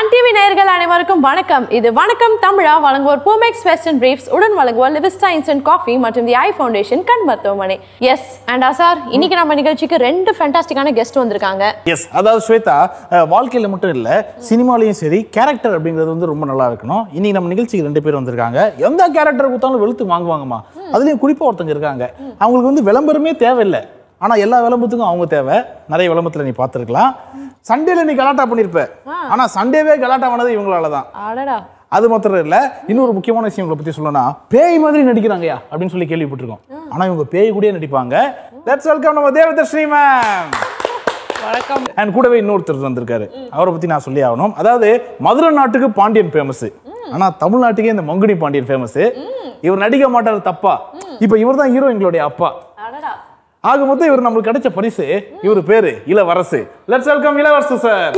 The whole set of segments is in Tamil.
SunTV நேயர்கள் அனைவருக்கும் வணக்கம். இது வணக்கம் தமிழா வழங்குவோர் Pumex Western Briefs உடன் வழங்குவோர் Livista Instant Coffee மற்றும் தி ஐ ஃபவுண்டேஷன் கண் மருத்துவமனை. எஸ் அண்ட் சார், இன்னைக்கு நம்ம நிகழ்ச்சிக்கு ரெண்டு ஃபேண்டாஸ்டிக்கான கெஸ்ட் வந்திருக்காங்க. எஸ், அதாவது ஸ்வேதா வாழ்க்கையில மட்டும் இல்ல சினிமாலையும் சரி கேரக்டர் அப்படிங்கிறது வந்து ரொம்ப நல்லா இருக்கணும். இன்னைக்கு நம்ம நிகழ்ச்சிக்கு ரெண்டு பேர் வந்திருக்காங்க. எந்த கேரக்டர் கொடுத்தாலும் வெளுத்து வாங்குவாங்கம்மா. அதுலயும் குறிப்பா ஒருத்தங்க இருக்காங்க, அவங்களுக்கு வந்து விளம்பரமே தேவையில்லை. ஆனா எல்லா விளம்பரத்துக்கும் அவங்க தேவை. நிறைய விளம்பரத்துல நீ பார்த்துருக்கலாம். சண்டேல நீ கலாட்டா பண்ணிருப்ப, ஆனா சண்டேவே கலாட்டா பண்ணது இவங்களாலதான். அது மாத்திரம் இல்ல, இன்னொரு முக்கியமான விஷயம் உங்களை பத்தி சொல்லணும்னா, பேய் மாதிரி நடிக்கிறாங்கயா அப்படின்னு சொல்லி கேள்விப்பட்டிருக்கோம். ஆனா இவங்க பேய் கூடயே நடிப்பாங்க. லெட்ஸ் வெல்கம் நம்ம தேவதர்ஷினி மேம். வணக்கம். அண்ட் கூடவே இன்னொருத்தர் வந்திருக்காரு, அவரை பத்தி நான் சொல்லி ஆகணும். அதாவது மதுரை நாட்டுக்கு பாண்டியன் ஃபேமஸ், ஆனா தமிழ்நாட்டுக்கே இந்த மங்குடி பாண்டியன் ஃபேமஸ். இவர் நடிக்க மாட்டாரு தப்பா. இப்ப இவர் தான் ஹீரோ, எங்களுடைய அப்பா. ஆக மொத்தம் இவர் நம்மளுக்கு கிடைச்ச பரிசு. இவர் பேரு Ilavarasu. Let's welcome Ilavarasu sir.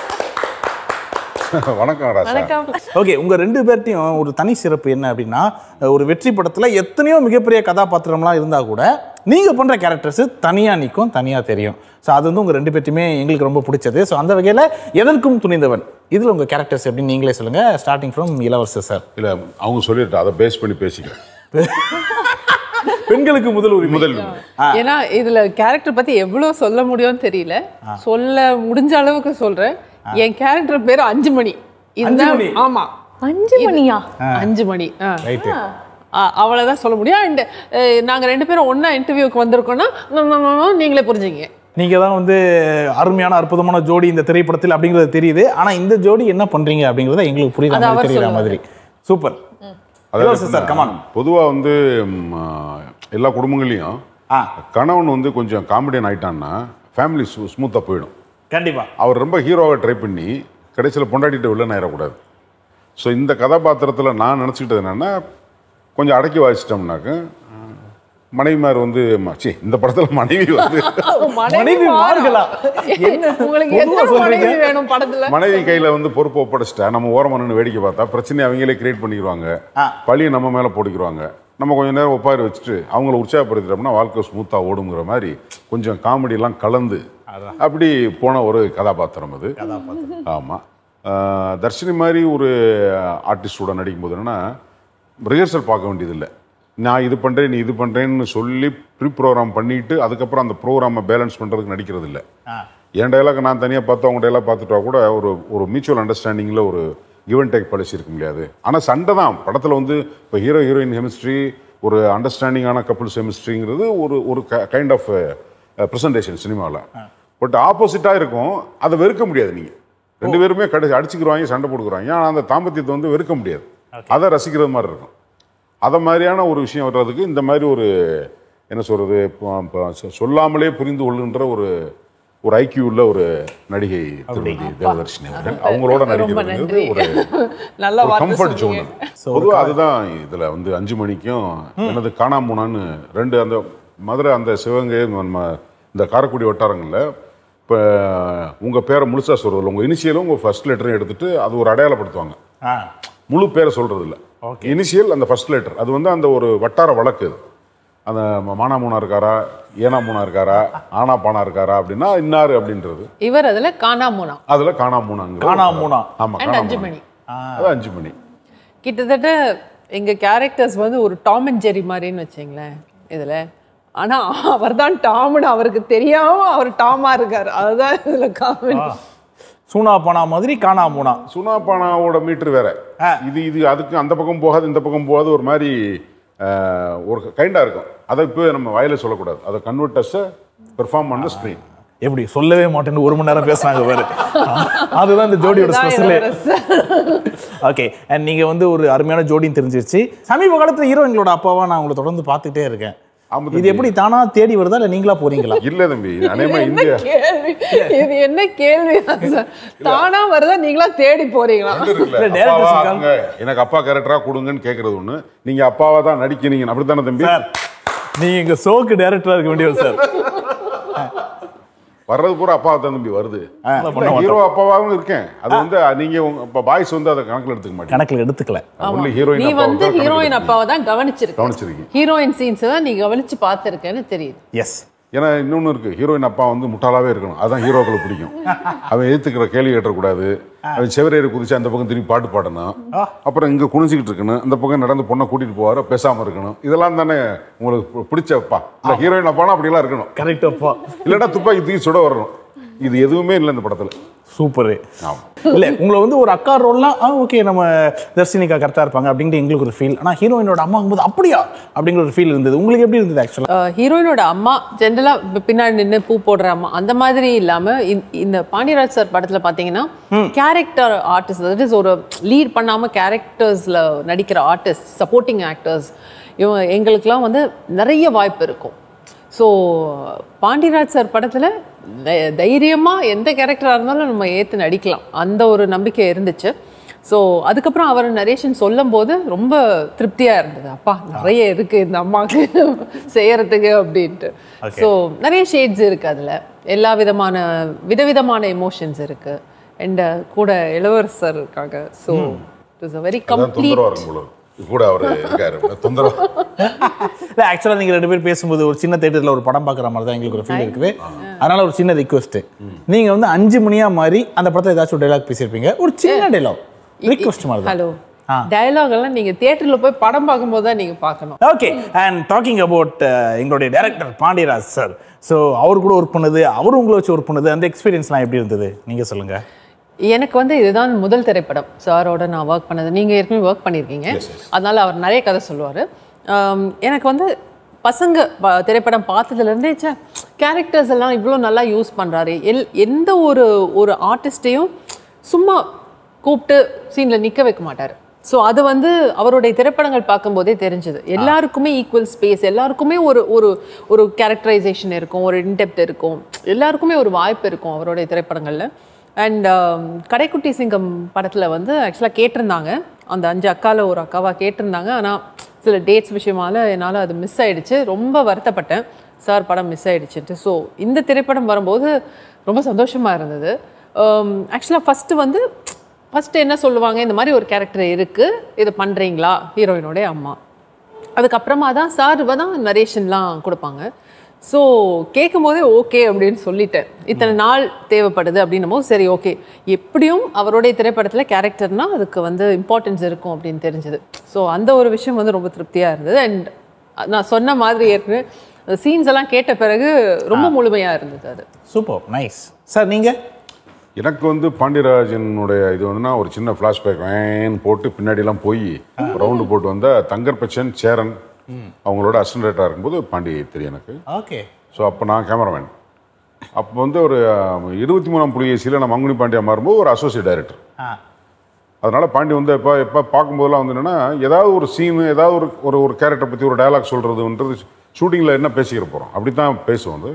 வணக்கம் ராசா. ஓகே, உங்க ரெண்டு பேர்ட்டையும் ஒரு தனி சிறப்பு என்ன அப்படின்னா, ஒரு வெற்றி படத்துல எத்தனையோ மிகப்பெரிய கதாபாத்திரம்லாம் இருந்தா கூட நீங்க பண்ற கேரக்டர்ஸ் தனியா நிற்கும், தனியா தெரியும். ஸோ அது வந்து உங்க ரெண்டு பேர்ட்டுமே எங்களுக்கு ரொம்ப பிடிச்சது. ஸோ அந்த வகையில எதற்கும் துணிந்தவன் இதுல உங்க கேரக்டர்ஸ் எப்படின்னு நீங்களே சொல்லுங்க. Starting from Ilavarasu sir. இல்ல அவங்க சொல்லிட்டு அதை பேஸ் பண்ணி பேசிக்கிறேன். பெண்களுக்கு முதல் ஏன்னா இதுல கேரக்டர் பத்தி எவ்வளவு சொல்ல முடியும்னு தெரியல. சொல்ல முடிஞ்ச அளவுக்கு சொல்றேன். என் கேரக்டர் பேரு 5 மணி. ஆமா, 5 மணியா? 5 மணி. அவ்வளவுதான் சொல்ல முடியும். அண்ட் நாங்க ரெண்டு பேரும் ஒன்னா இன்டர்வியூக்கு வந்திருக்கோம்னா நீங்களே புரிஞ்சுங்க. நீங்க தான் வந்து அருமையான அற்புதமான ஜோடி இந்த திரைப்படத்தில் அப்படிங்கிறது தெரியுது. ஆனா இந்த ஜோடி என்ன பண்றீங்க அப்படிங்கறத எங்களுக்கு புரியுற தெரியுற மாதிரி. சூப்பர். பொதுவா வந்து எல்லா குடும்பங்களையும் கணவன் வந்து கொஞ்சம் காமெடியன் ஆயிட்டான்னா ஃபேமிலி ஸ்மூத்தா போயிடும். கண்டிப்பா. அவர் ரொம்ப ஹீரோவை ட்ரை பண்ணி கடைசியில் பொண்டாட்டிட்டு வில்லன் ஆயிடக்கூடாது. ஸோ இந்த கதாபாத்திரத்தில் நான் நினச்சிக்கிட்டது என்னன்னா, கொஞ்சம் அடக்கி வாசிச்சிட்டோம்னாக்க மனைவிமார் வந்து இந்த படத்துல மனைவி வந்து மனைவி கையில வந்து பொறுப்பு ஒப்படைச்சிட்டா நம்ம ஓரமா நின்று வேடிக்கை பார்த்தா பிரச்சனை அவங்களே கிரியேட் பண்ணிடுவாங்க, பழியை நம்ம மேல போட்டுக்கிடுவாங்க. நம்ம கொஞ்சம் நேரம் ஒப்பாரி வச்சுட்டு அவங்கள உற்சாகப்படுத்திட்டோம்னா வாழ்க்கை ஸ்மூத்தா ஓடுங்கிற மாதிரி கொஞ்சம் காமெடி எல்லாம் கலந்து அப்படி போன ஒரு கதாபாத்திரம் அது. ஆமா, தர்ஷினி மாதிரி ஒரு ஆர்டிஸ்டோட நடிக்கும் போது என்னன்னா ரிஹர்சல் பார்க்க வேண்டியதில்லை. நான் இது பண்ணுறேன் நீ இது பண்ணுறேன்னு சொல்லி ப்ரீ ப்ரோக்ராம் பண்ணிவிட்டு அதுக்கப்புறம் அந்த ப்ரோக்ராமை பேலன்ஸ் பண்ணுறதுக்கு நடிக்கிறது இல்லை. என் டைலாக் நான் தனியாக பார்த்து அவங்க டைலாக் பார்த்துட்டா கூட ஒரு மியூச்சுவல் அண்டர்ஸ்டாண்டிங்கில் ஒரு கிவ் அண்ட் டேக் பாலிசி இருக்க முடியாது. ஆனால் சண்டை தான் படத்தில் வந்து இப்போ ஹீரோ ஹீரோயின் கெமிஸ்ட்ரி, ஒரு அண்டர்ஸ்டாண்டிங்கான கப்புள்ஸ் கெமிஸ்ட்ரிங்கிறது ஒரு கைண்ட் ஆஃப் ப்ரெசன்டேஷன் சினிமாவில். பட் ஆப்போசிட்டாக இருக்கும், அதை வெறுக்க முடியாது. நீங்கள் ரெண்டு பேருமே அடிச்சுக்கிறாங்க, சண்டை போட்டுக்கிறாங்க. ஆனால் அந்த தாம்பத்தியத்தை வந்து வெறுக்க முடியாது, அதை ரசிக்கிறது மாதிரி இருக்கும். அதை மாதிரியான ஒரு விஷயம் வர்றதுக்கு இந்த மாதிரி ஒரு என்ன சொல்றது, சொல்லாமலே புரிந்து கொள்ளுன்ற ஒரு ஐக்கியூ உள்ள ஒரு நடிகை திருமதி தேவதர்ஷினி அவர்கள். அவங்களோட நடிக்கிறது ஒரு கம்ஃபர்ட் ஜோன். பொதுவாக அதுதான் இதுல வந்து 5 மணிக்கும் எனது காணாமூனான்னு ரெண்டு அந்த மதுரை அந்த சிவகங்கை நம்ம இந்த காரைக்குடி வட்டாரங்களில் இப்போ உங்க பேரை முழுசா சொல்றதில்ல, உங்க இனிஷியலும் உங்க ஃபர்ஸ்ட் லெட்டரையும் எடுத்துட்டு அது ஒரு அடையாளப்படுத்துவாங்க. முழு பேரை சொல்றது இல்லை, இனிஷியல் அந்த ஃபர்ஸ்ட் லெட்டர். அது வந்து அந்த ஒரு வட்டார வழக்கு. அந்த மானா மூணா இருக்காரா, ஏனா மூணா இருக்காரா, ஆனா பானா இருக்காரா அப்படின்னா இன்னாரு அப்படின்றது. இவர் அதுல காணாமூனா, அதுல காணாமூனாங்க. காணாமூனா. ஆமா, 5 மணி. அது 5 மணி. கிட்டத்தட்ட எங்க கேரக்டர்ஸ் வந்து ஒரு டாம் அண்ட் ஜெரி மாதிரின்னு வச்சுங்களேன் இதுல. ஆனா அவர் தான் டாம்னு அவருக்கு தெரியாம அவர் டாமா இருக்காரு. அதுதான் இதுல காமெடி. சூனா பானா மாதிரி காணாமூனா. சூனா பானாவோட மீட்டர் வேற. இது அதுக்கு அந்த பக்கம் போகாது இந்த பக்கம் போகாது, ஒரு மாதிரி ஒரு கைண்டா இருக்கும். அதை இப்போ நம்ம வாயில சொல்லக்கூடாது, அதை கன்வெர்ட் பெர்ஃபார்ம் பண்ண ஸ்கிரீன். எப்படி சொல்லவே மாட்டேன்னு 1 மணி நேரம் பேசுறாங்க பாரு. அதுதான் இந்த ஜோடியோட ஸ்பெஷல். ஓகே, அண்ட் நீங்க வந்து ஒரு அருமையான ஜோடின்னு தெரிஞ்சிருச்சு. சமீப காலத்துல ஹீரோயின்களோட அப்பாவா நான் உங்களை தொடர்ந்து பார்த்துட்டே இருக்கேன். இது எப்படி தானா தேடி வருதா இல்ல நீங்களா போறீங்களா? இல்ல தம்பி, இது என்ன கேள்வி? தானா வருதா நீங்களா தேடி போறீங்களா? எனக்கு அப்பா கேரக்டரா கொடுங்கன்னு கேக்குறது ஒண்ணு, நீங்க அப்பாவா தான் நடிக்கிறீங்க அப்படித்தானே தம்பி? நீங்க எங்க ஷோக்கு டைரக்டரா இருக்க வேண்டியவர் சார். வர்றது பூரா அப்பாவை தான் தம்பி வருது. ஹீரோ அப்பாவாகவும் இருக்கேன். அது வந்து நீங்க பாய்ஸ் வந்து அதை கணக்கில் எடுத்துக்க மாட்டீங்க. கணக்கில் எடுத்துக்கல. நீ வந்து ஹீரோயின் அப்பாவை தான் கவனிச்சிருக்கீங்க. ஹீரோயின் சீன்ஸ் தான் நீ கவனிச்சு பார்த்திருக்கேன்னு தெரியுது. எஸ், ஏன்னா இன்னொன்று இருக்குது, ஹீரோயின் அப்பா வந்து முட்டாளாவே இருக்கணும், அதுதான் ஹீரோக்களை பிடிக்கும். அவன் எதிர்த்துக்கிற கேள்வி கேட்டக்கூடாது, அவன் செவரேறி குதிச்சு அந்த பக்கம் திரும்பி பாட்டு பாடணும், அப்புறம் இங்கே குனிஞ்சிக்கிட்டு இருக்கணும், அந்த பக்கம் நடந்து பொண்ணை கூட்டிகிட்டு போவார், பேசாமல் இருக்கணும். இதெல்லாம் தானே உங்களுக்கு பிடிச்சப்பா. இல்லை ஹீரோயின் அப்பானா அப்படிலாம் இருக்கணும். கரெக்ட் அப்பா. இல்லைன்னா துப்பாக்கி தூக்கி சுட வரணும். இது எதுவுமே இல்லை இந்த படத்தில். சூப்பரு. இல்லை உங்களை வந்து ஒரு அக்கா ரோல்லாம் ஓகே நம்ம தர்ஷினிக்கா கரெக்டாக இருப்பாங்க அப்படின்ட்டு எங்களுக்கு ஒரு ஃபீல். ஆனால் ஹீரோயினோட அம்மாக்கும் போது அப்படியா அப்படிங்கிற ஒரு ஃபீல் இருந்தது. உங்களுக்கு எப்படி இருந்தது ஆக்சுவலாக? ஹீரோயினோட அம்மா ஜென்ரலாக பின்னாடி நின்று பூ போடுற அம்மா அந்த மாதிரி இல்லாமல் இந்த பாண்டியராஜ் சார் படத்தில் பார்த்தீங்கன்னா கேரக்டர் ஆர்டிஸ்ட், தட் இஸ் ஒரு லீட் பண்ணாமல் கேரக்டர்ஸில் நடிக்கிற ஆர்டிஸ்ட், சப்போர்ட்டிங் ஆக்டர்ஸ், எங்களுக்கெல்லாம் வந்து நிறைய வாய்ப்பு இருக்கும். ஸோ பாண்டியராஜ் சார் படத்தில் தைரியமாக எந்த கேரக்டராக இருந்தாலும் நம்ம ஏற்று நடிக்கலாம், அந்த ஒரு நம்பிக்கை இருந்துச்சு. ஸோ அதுக்கப்புறம் அவர் நரேஷன் சொல்லும் போது ரொம்ப திருப்தியாக இருந்தது. அப்பா நிறைய இருக்குது இந்த அம்மாவுக்கு செய்யறதுக்கு அப்படின்ட்டு. ஸோ நிறைய ஷேட்ஸ் இருக்குது அதில், எல்லா விதவிதமான எமோஷன்ஸ் இருக்குது. அண்ட் கூட இளவரசர் இருக்காங்க. So it is a very complete கூட அவர் இருக்காரு தொந்தரவு. இல்லை ஆக்சுவலாக நீங்கள் 2 பேர் பேசும்போது ஒரு சின்ன தேட்டரில் ஒரு படம் பார்க்குற மாதிரி தான் எங்களுக்கு ஒரு ஃபீல் இருக்குது. அதனால ஒரு சின்ன ரிக்வெஸ்ட்டு, நீங்கள் வந்து 5 மணியாக மாதிரி அந்த படத்தில் ஏதாச்சும் ஒரு டைலாக் பேசியிருப்பீங்க, ஒரு சின்ன டைலாக் ரிக்வெஸ்ட் மாதிரி. ஹலோ டயலாக் எல்லாம் நீங்க தியேட்டர்ல போய் படம் பார்க்கும்போது தான் நீங்க பார்க்கணும். ஓகே. அண்ட் டாக்கிங் அபவுட் எங்களுடைய டைரக்டர் பாண்டியராஜ் சார், ஸோ அவர் கூட ஒர்க் பண்ணது, அவர் உங்களை வச்சு ஒர்க் பண்ணது, அந்த எக்ஸ்பீரியன்ஸ்லாம் எப்படி இருந்தது நீங்க சொல்லுங்க. எனக்கு வந்து இதுதான் முதல் திரைப்படம் சாரோட நான் ஒர்க் பண்ணது. நீங்கள் ஏற்கனவே ஒர்க் பண்ணியிருக்கீங்க, அதனால் அவர் நிறைய கதை சொல்லுவார். எனக்கு வந்து பசங்க திரைப்படம் பார்த்ததுலேருந்தே கேரக்டர்ஸ் எல்லாம் இவ்வளோ நல்லா யூஸ் பண்ணுறாரு. எந்த ஒரு ஆர்டிஸ்ட்டையும் சும்மா கூப்பிட்டு சீனில் நிற்க வைக்க மாட்டார். ஸோ அது வந்து அவருடைய திரைப்படங்கள் பார்க்கும்போதே தெரிஞ்சது. எல்லாருக்குமே ஈக்குவல் ஸ்பேஸ், எல்லாருக்குமே ஒரு கேரக்டரைசேஷன் இருக்கும், ஒரு இன்டெப்த் இருக்கும், எல்லாருக்குமே ஒரு வாய்ப்பு இருக்கும் அவருடைய திரைப்படங்களில். அண்ட் கடைக்குட்டி சிங்கம் படத்தில் வந்து ஆக்சுவலாக கேட்டிருந்தாங்க, அந்த 5 அக்காவில் ஒரு அக்காவாக கேட்டிருந்தாங்க. ஆனால் சில டேட்ஸ் விஷயமால என்னால் அது மிஸ் ஆகிடுச்சு. ரொம்ப வருத்தப்பட்டேன், சார் படம் மிஸ் ஆகிடுச்சுட்டு. ஸோ இந்த திரைப்படம் வரும்போது ரொம்ப சந்தோஷமாக இருந்தது. ஆக்சுவலாக ஃபஸ்ட்டு என்ன சொல்லுவாங்க, இந்த மாதிரி ஒரு கேரக்டர் இருக்குது, இதை பண்ணுறீங்களா, ஹீரோயினோடைய அம்மா. அதுக்கப்புறமா தான் சார் தான் நரேஷன்லாம் கொடுப்பாங்க. ஸோ கேட்கும் போதே ஓகே அப்படின்னு சொல்லிட்டேன். இத்தனை நாள் தேவைப்படுது அப்படின்னும் போது சரி ஓகே, எப்படியும் அவருடைய திரைப்படத்தில் கேரக்டர்னால் அதுக்கு வந்து இம்பார்ட்டன்ஸ் இருக்கும் அப்படின்னு தெரிஞ்சது. ஸோ அந்த ஒரு விஷயம் வந்து ரொம்ப திருப்தியாக இருந்தது. அண்ட் நான் சொன்ன மாதிரி ஏற்கனவே சீன்ஸ் எல்லாம் கேட்ட பிறகு ரொம்ப முழுமையாக இருந்தது. அது சூப்பர் நைஸ். சார் நீங்கள்? எனக்கு வந்து பாண்டியராஜனுடைய இது வந்துன்னா ஒரு சின்ன ஃப்ளாஷ்பேக் வேன் போட்டு பின்னாடிலாம் போய் ரவுண்டு போட்டு வந்த தங்கர்பச்சன், சேரன் அவங்களோட அசிஸ்டன்டாக இருக்கும்போது பாண்டி தெரியும் எனக்கு. ஓகே. ஸோ அப்போ நான் கேமராமேன். அப்போ வந்து ஒரு 23ஆம் புலிகேசியில் நான் மங்குனி பாண்டியா மாறும்போது ஒரு அசோசியேட் டைரக்டர். அதனால் பாண்டி வந்து எப்போ பார்க்கும்போதெல்லாம் வந்து என்னென்னா ஏதாவது ஒரு சீனு, ஏதாவது ஒரு கேரக்டரை பற்றி ஒரு டயலாக் சொல்கிறதுன்றது ஷூட்டிங்கில் என்ன பேசிக்கிற போகிறோம் அப்படி தான் பேசுவோம். வந்து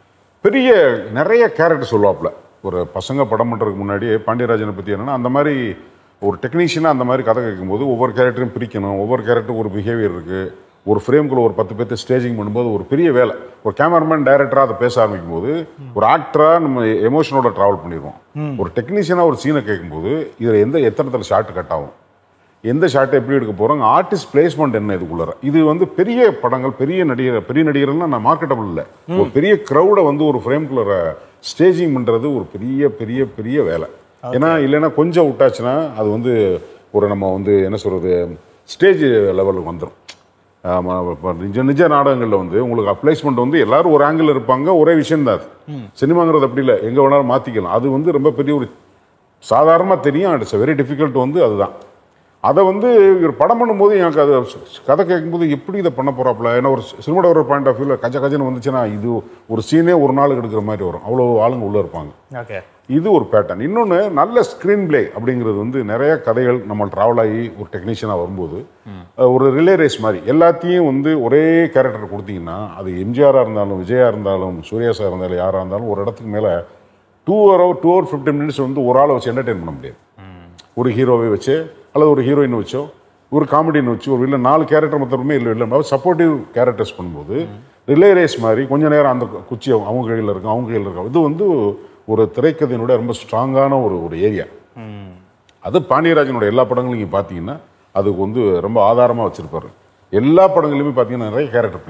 நிறைய கேரக்டர் சொல்லுவாப்புல. ஒரு பசங்க படம் பண்ணுறதுக்கு முன்னாடியே பாண்டியராஜனை பற்றி என்னென்னா அந்த மாதிரி ஒரு டெக்னீஷியனாக அந்த மாதிரி கதை கேட்கும்போது ஒவ்வொரு கேரக்டரையும் பிரிக்கணும், ஒவ்வொரு கேரக்டருக்கு ஒரு பிஹேவியர் இருக்குது. ஒரு ஃப்ரேம்குள்ளே ஒரு 10 பேர்த்து ஸ்டேஜிங் பண்ணும்போது ஒரு பெரிய வேலை. ஒரு கேமராமேன் டைரக்டராக அதை பேச ஆரம்பிக்கும் போது ஒரு ஆக்டராக நம்ம எமோஷனோட ட்ராவல் பண்ணிடுவோம். ஒரு டெக்னீஷியனாக ஒரு சீனை கேட்கும்போது இதில் எத்தனை ஷாட் கட் ஆகும், எந்த ஷாட்டை எப்படி எடுக்க போகிறோம், ஆர்டிஸ்ட் பிளேஸ்மெண்ட் என்ன, இதுக்குள்ளார இது வந்து பெரிய படங்கள், பெரிய நடிகர்கள்லாம் நான் மார்க்கெட்டபிள் இல்லை. ஒரு பெரிய க்ரௌடை வந்து ஒரு ஃப்ரேம்குள்ளே ஸ்டேஜிங் பண்ணுறது ஒரு பெரிய பெரிய பெரிய வேலை. ஏன்னா இல்லைன்னா கொஞ்சம் விட்டாச்சுன்னா அது வந்து ஒரு நம்ம வந்து என்ன சொல்கிறது ஸ்டேஜ் லெவலுக்கு வந்துடும். நிஜ நாடகங்களில் வந்து உங்களுக்கு பிளேஸ்மெண்ட் வந்து எல்லாரும் ஒரு ஆங்கிள் இருப்பாங்க, ஒரே விஷயம் தான். அது சினிமாங்கிறது அப்படி இல்லை, எங்கே வேணாலும் மாற்றிக்கலாம். அது வந்து ரொம்ப பெரிய ஒரு சாதாரணமாக தெரியும். It's very difficult. வந்து அதுதான் அதை வந்து ஒரு படம் பண்ணும்போது எனக்கு அது கதை கேட்கும்போது எப்படி இதை பண்ண போகிறாப்புல. ஏன்னா ஒரு சினிமாவோட பாயிண்ட் ஆஃப் வியூவில் கஜன்னு வந்துச்சுன்னா இது ஒரு சீனே ஒரு நாளுக்கு எடுக்கிற மாதிரி வரும், அவ்வளோ ஆளுங்க உள்ளே இருப்பாங்க. ஓகே, இது ஒரு பேட்டர்ன். இன்னொன்று நல்ல ஸ்க்ரீன் பிளே அப்படிங்கிறது வந்து நிறைய கதைகள் நம்ம ட்ராவல் ஆகி ஒரு டெக்னீஷியனாக வரும்போது ஒரு ரிலே ரேஸ் மாதிரி எல்லாத்தையும் வந்து ஒரே கேரக்டர் கொடுத்தீங்கன்னா அது எம்ஜிஆராக இருந்தாலும், விஜயா இருந்தாலும், சூர்யா சார் இருந்தாலும், யாராக இருந்தாலும் ஒரு இடத்துக்கு மேலே 2 hour 15 minutes வந்து ஒரு ஆளை வச்சு என்டர்டெயின் பண்ண முடியாது. ஒரு ஹீரோவை வச்சு அல்லது ஒரு ஹீரோயின் வச்சோ ஒரு காமெடின்னு வச்சு ஒரு இல்லை 4 கேரக்டர் மொத்தமே இல்லை சப்போர்ட்டிவ் கேரக்டர்ஸ் பண்ணும்போது ரிலே ரேஸ் மாதிரி கொஞ்சம் நேரம் அந்த குச்சி அவங்க கையில் இருக்கும், அவங்க கையில் இருக்கும். இது வந்து ஒரு திரைக்கதையினுடைய ரொம்ப ஸ்ட்ராங்கான ஒரு ஏரியா. அது பாண்டியராஜனோட எல்லா படங்களும் நீங்கள் பார்த்தீங்கன்னா அதுக்கு வந்து ரொம்ப ஆதாரமாக வச்சுருப்பாரு. எல்லா படங்களையுமே பார்த்தீங்கன்னா நிறைய கேரக்டர் ப்ளே ஆகும்.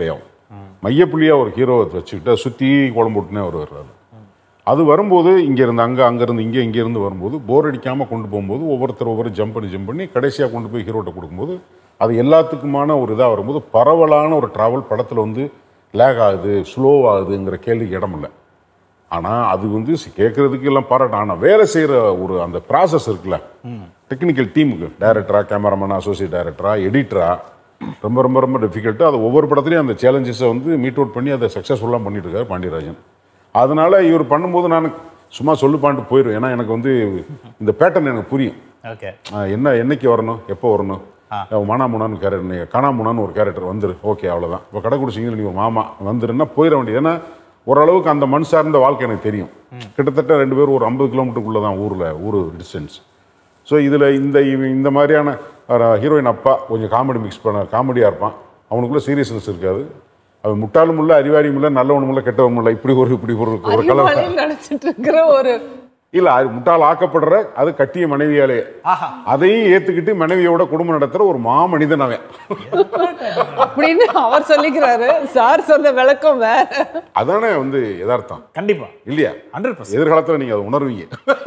மையப்புள்ளியாக ஒரு ஹீரோவை வச்சுக்கிட்டு சுற்றி குழம்பு விட்டுனே அவர் வர்றாரு. அது வரும்போது இங்கேருந்து அங்கேருந்து இங்கேருந்து வரும்போது போர் அடிக்காமல் கொண்டு போகும்போது ஒவ்வொரு ஜம்ப் பண்ணி கடைசியாக கொண்டு போய் ஹீரோட்ட கொடுக்கும்போது அது எல்லாத்துக்குமான ஒரு இதாக வரும்போது பரவலான ஒரு ட்ராவல் படத்தில் வந்து லேக் ஆகுது, ஸ்லோ ஆகுதுங்கிற கேள்விக்கு இடம் இல்லை. ஆனால் அது வந்து கேட்குறதுக்கு எல்லாம் பாராட்டும். ஆனால் வேலை செய்கிற ஒரு அந்த ப்ராசஸ் இருக்குல்ல, டெக்னிக்கல் டீமுக்கு டைரக்டரா, கேமராமேனா, அசோசியேட் டைரக்டரா, எடிட்டரா, ரொம்ப ரொம்ப ரொம்ப டிஃபிகல்ட்டு. அது ஒவ்வொரு படத்துலையும் அந்த சேலஞ்சஸை வந்து மீட் அவுட் பண்ணி அதை சக்ஸஸ்ஃபுல்லாக பண்ணிட்டு இருக்காரு பாண்டியராஜன். அதனால் இவர் பண்ணும்போது நான் சும்மா சொல்லுப்பான்ட்டு போயிடுவேன். ஏன்னா எனக்கு வந்து இந்த பேட்டர்ன் எனக்கு புரியும். ஓகே, என்னைக்கு வரணும், எப்போ வரணும். மானாமுனான்னு கேரக்டர், காணாமுனான்னு ஒரு கேரக்டர் வந்துரு, ஓகே அவ்வளோதான். இப்போ கடை குடிச்சிங்க நீ மாமா வந்துருன்னா போயிட வேண்டியது. ஏன்னா ஓரளவுக்கு அந்த மண் சார்ந்த வாழ்க்கை எனக்கு தெரியும். கிட்டத்தட்ட 2 பேரும் ஒரு 50 கிலோமீட்டருக்குள்ளே தான் ஊர் டிஸ்டன்ஸ். ஸோ இதில் இந்த மாதிரியான ஹீரோயின் அப்பா கொஞ்சம் காமெடி மிக்ஸ் காமெடியாக இருப்பான். அவனுக்குள்ளே சீரியஸ்னஸ் இருக்காது. அவன் முட்டாளும் இல்லை, அறிவாரியும் இல்லை, நல்லவனும் இல்லை, கெட்டவனும் இல்லை. இப்படி ஒரு கலர் நினைச்சிட்டு இருக்கிற ஒரு இல்லை, அது முட்டாள் ஆக்கப்படுற அது கட்டிய மனைவியாலே அதையும் ஏற்றுக்கிட்டு மனைவியோட குடும்பம் நடத்துகிற ஒரு மாமனிதன் அவன் அப்படின்னு அவர் சொல்லிக்கிறாரு. சார் சொன்ன விளக்கம் வேற. அதானே வந்து யதார்த்தம். கண்டிப்பா இல்லையா? 100%. எதிர்காலத்தில் நீங்கள் அதை உணர்வீங்க.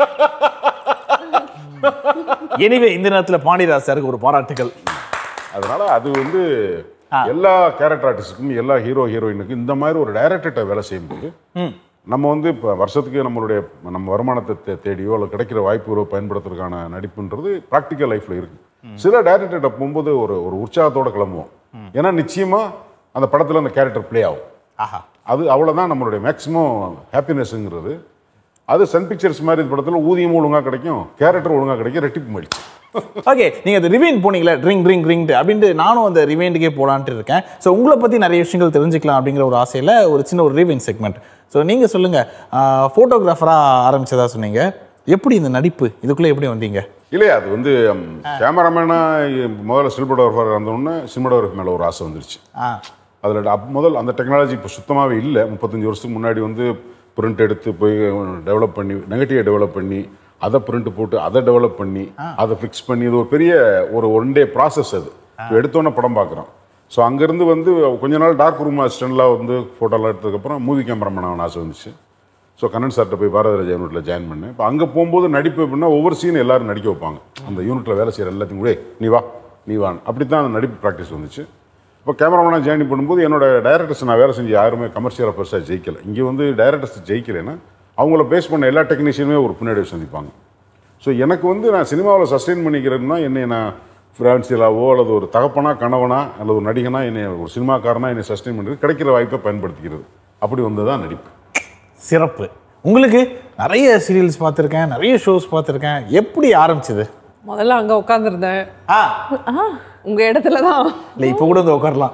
எனிவே இந்த நேரத்தில் பாண்டியராஜ் சாருக்கு ஒரு பாராட்டுகள். அதனால அது வந்து எல்லா கேரக்டர் ஆர்டிஸ்டுக்கும், எல்லா ஹீரோயினுக்கும் இந்த மாதிரி ஒரு டைரக்டர்கிட்ட வேலை செய்யும்போது நம்ம வந்து இப்போ வருஷத்துக்கு நம்ம வருமானத்தை தேடியோ அல்லது கிடைக்கிற வாய்ப்புகளோ பயன்படுத்துறதுக்கான நடிப்புன்றது ப்ராக்டிக்கல் லைஃப்பில் இருக்குது. சில டைரக்டர்கிட்ட போகும்போது ஒரு உற்சாகத்தோடு கிளம்புவோம். ஏன்னா நிச்சயமாக அந்த படத்தில் அந்த கேரக்டர் ப்ளே ஆகும். அது அவ்வளோதான் நம்மளுடைய மேக்ஸிமம் ஹாப்பினஸ்ங்கிறது. அது சன் பிக்சர்ஸ் மாதிரி இந்த படத்தில் ஊதியமும் ஒழுங்காக கிடைக்கும், கேரக்டர் ஒழுங்காக கிடைக்கும், ரெட்டிப்பு மடிச்சு. ஓகே, நீங்கள் அது ரிவைண்ட் போனீங்களா, ரிங்ட்டு அப்படின்ட்டு நானும் அந்த ரிவைண்டுக்கே போகலான்ட்டு இருக்கேன். ஸோ உங்களை பற்றி நிறைய விஷயங்கள் தெரிஞ்சுக்கலாம் அப்படிங்கிற ஒரு ஆசையில் ஒரு சின்ன ஒரு ரிவைண்ட் செக்மெண்ட். ஸோ நீங்கள் சொல்லுங்கள், ஃபோட்டோகிராஃபராக ஆரம்பித்ததா சொன்னீங்க, எப்படி இந்த நடிப்பு இதுக்குள்ளே எப்படி வந்தீங்க? இல்லையா, அது வந்து கேமராமேனாக முதல்ல சினிமாட்டோகிராஃபர் இருந்தோடனே சினிமாட்டோகிராஃபி மேலே ஒரு ஆசை வந்துருச்சு. அதில் முதல் அந்த டெக்னாலஜி இப்போ சுத்தமாகவே இல்லை. 35 வருஷத்துக்கு முன்னாடி வந்து பிரிண்ட் எடுத்து போய் டெவலப் பண்ணி, நெகட்டிவை டெவலப் பண்ணி, அதை பிரிண்ட் போட்டு அதை டெவலப் பண்ணி அதை ஃபிக்ஸ் பண்ணி, இது ஒரு பெரிய ஒரு 1 டே ப்ராசஸ். அது எடுத்தோன்னே படம் பார்க்குறோம். ஸோ அங்கேருந்து வந்து கொஞ்ச நாள் டார்க் ரூம் அசிஸ்டன்ட்லாம் வந்து ஃபோட்டோலாம் எடுத்ததுக்கப்புறம் மூவி கேமராமேன் ஆகணும் ஆசை வந்துச்சு. ஸோ கண்ணன் சார்கிட்ட போய் பாரதிராஜா யூனிட்டில் ஜாயின் பண்ணேன். இப்போ அங்கே போகும்போது நடிப்பு எப்படின்னா ஒவ்வொரு சீன் எல்லாரும் நடிக்க வைப்பாங்க. அந்த யூனிட்டில் வேலை செய்கிற எல்லாத்தையும் கூட நீ வா அப்படி தான் அந்த நடிப்பு ப்ராக்டிஸ் வந்துச்சு. இப்போ கேமராமேனாக ஜாயின் பண்ணும்போது என்னோட டைரக்டர்ஸ் நான் வேலை செஞ்சு யாருமே கமர்ஷியலாக பெருசாக ஜெயிக்கலை. இங்கே வந்து டைரக்டர்ஸ் ஜெயிக்கலைன்னா அவங்கள பேஸ் பண்ண எல்லா டெக்னீஷியனுமே ஒரு பின்னாடி சந்திப்பாங்க. ஸோ எனக்கு வந்து நான் சினிமாவில் சஸ்டெயின் பண்ணிக்கிறேன்னா என்னை நான் ஃபினான்சியலாவோ அல்லது ஒரு தகப்பனா, கணவனா, அல்லது ஒரு நடிகனா, என்னை ஒரு சினிமாக்காரனா என்னை சஸ்டெயின் பண்ணுறது, கிடைக்கிற வாய்ப்பை பயன்படுத்திக்கிறது. அப்படி வந்து தான் நடிப்பு. சிறப்பு. உங்களுக்கு நிறைய சீரியல்ஸ் பார்த்துருக்கேன், நிறைய ஷோஸ் பார்த்துருக்கேன். எப்படி ஆரம்பிச்சது? முதல்ல அங்கே உட்காந்துருந்தேன், உங்கள் இடத்துல தான். இல்லை, இப்போ கூட வந்து உட்காரலாம்.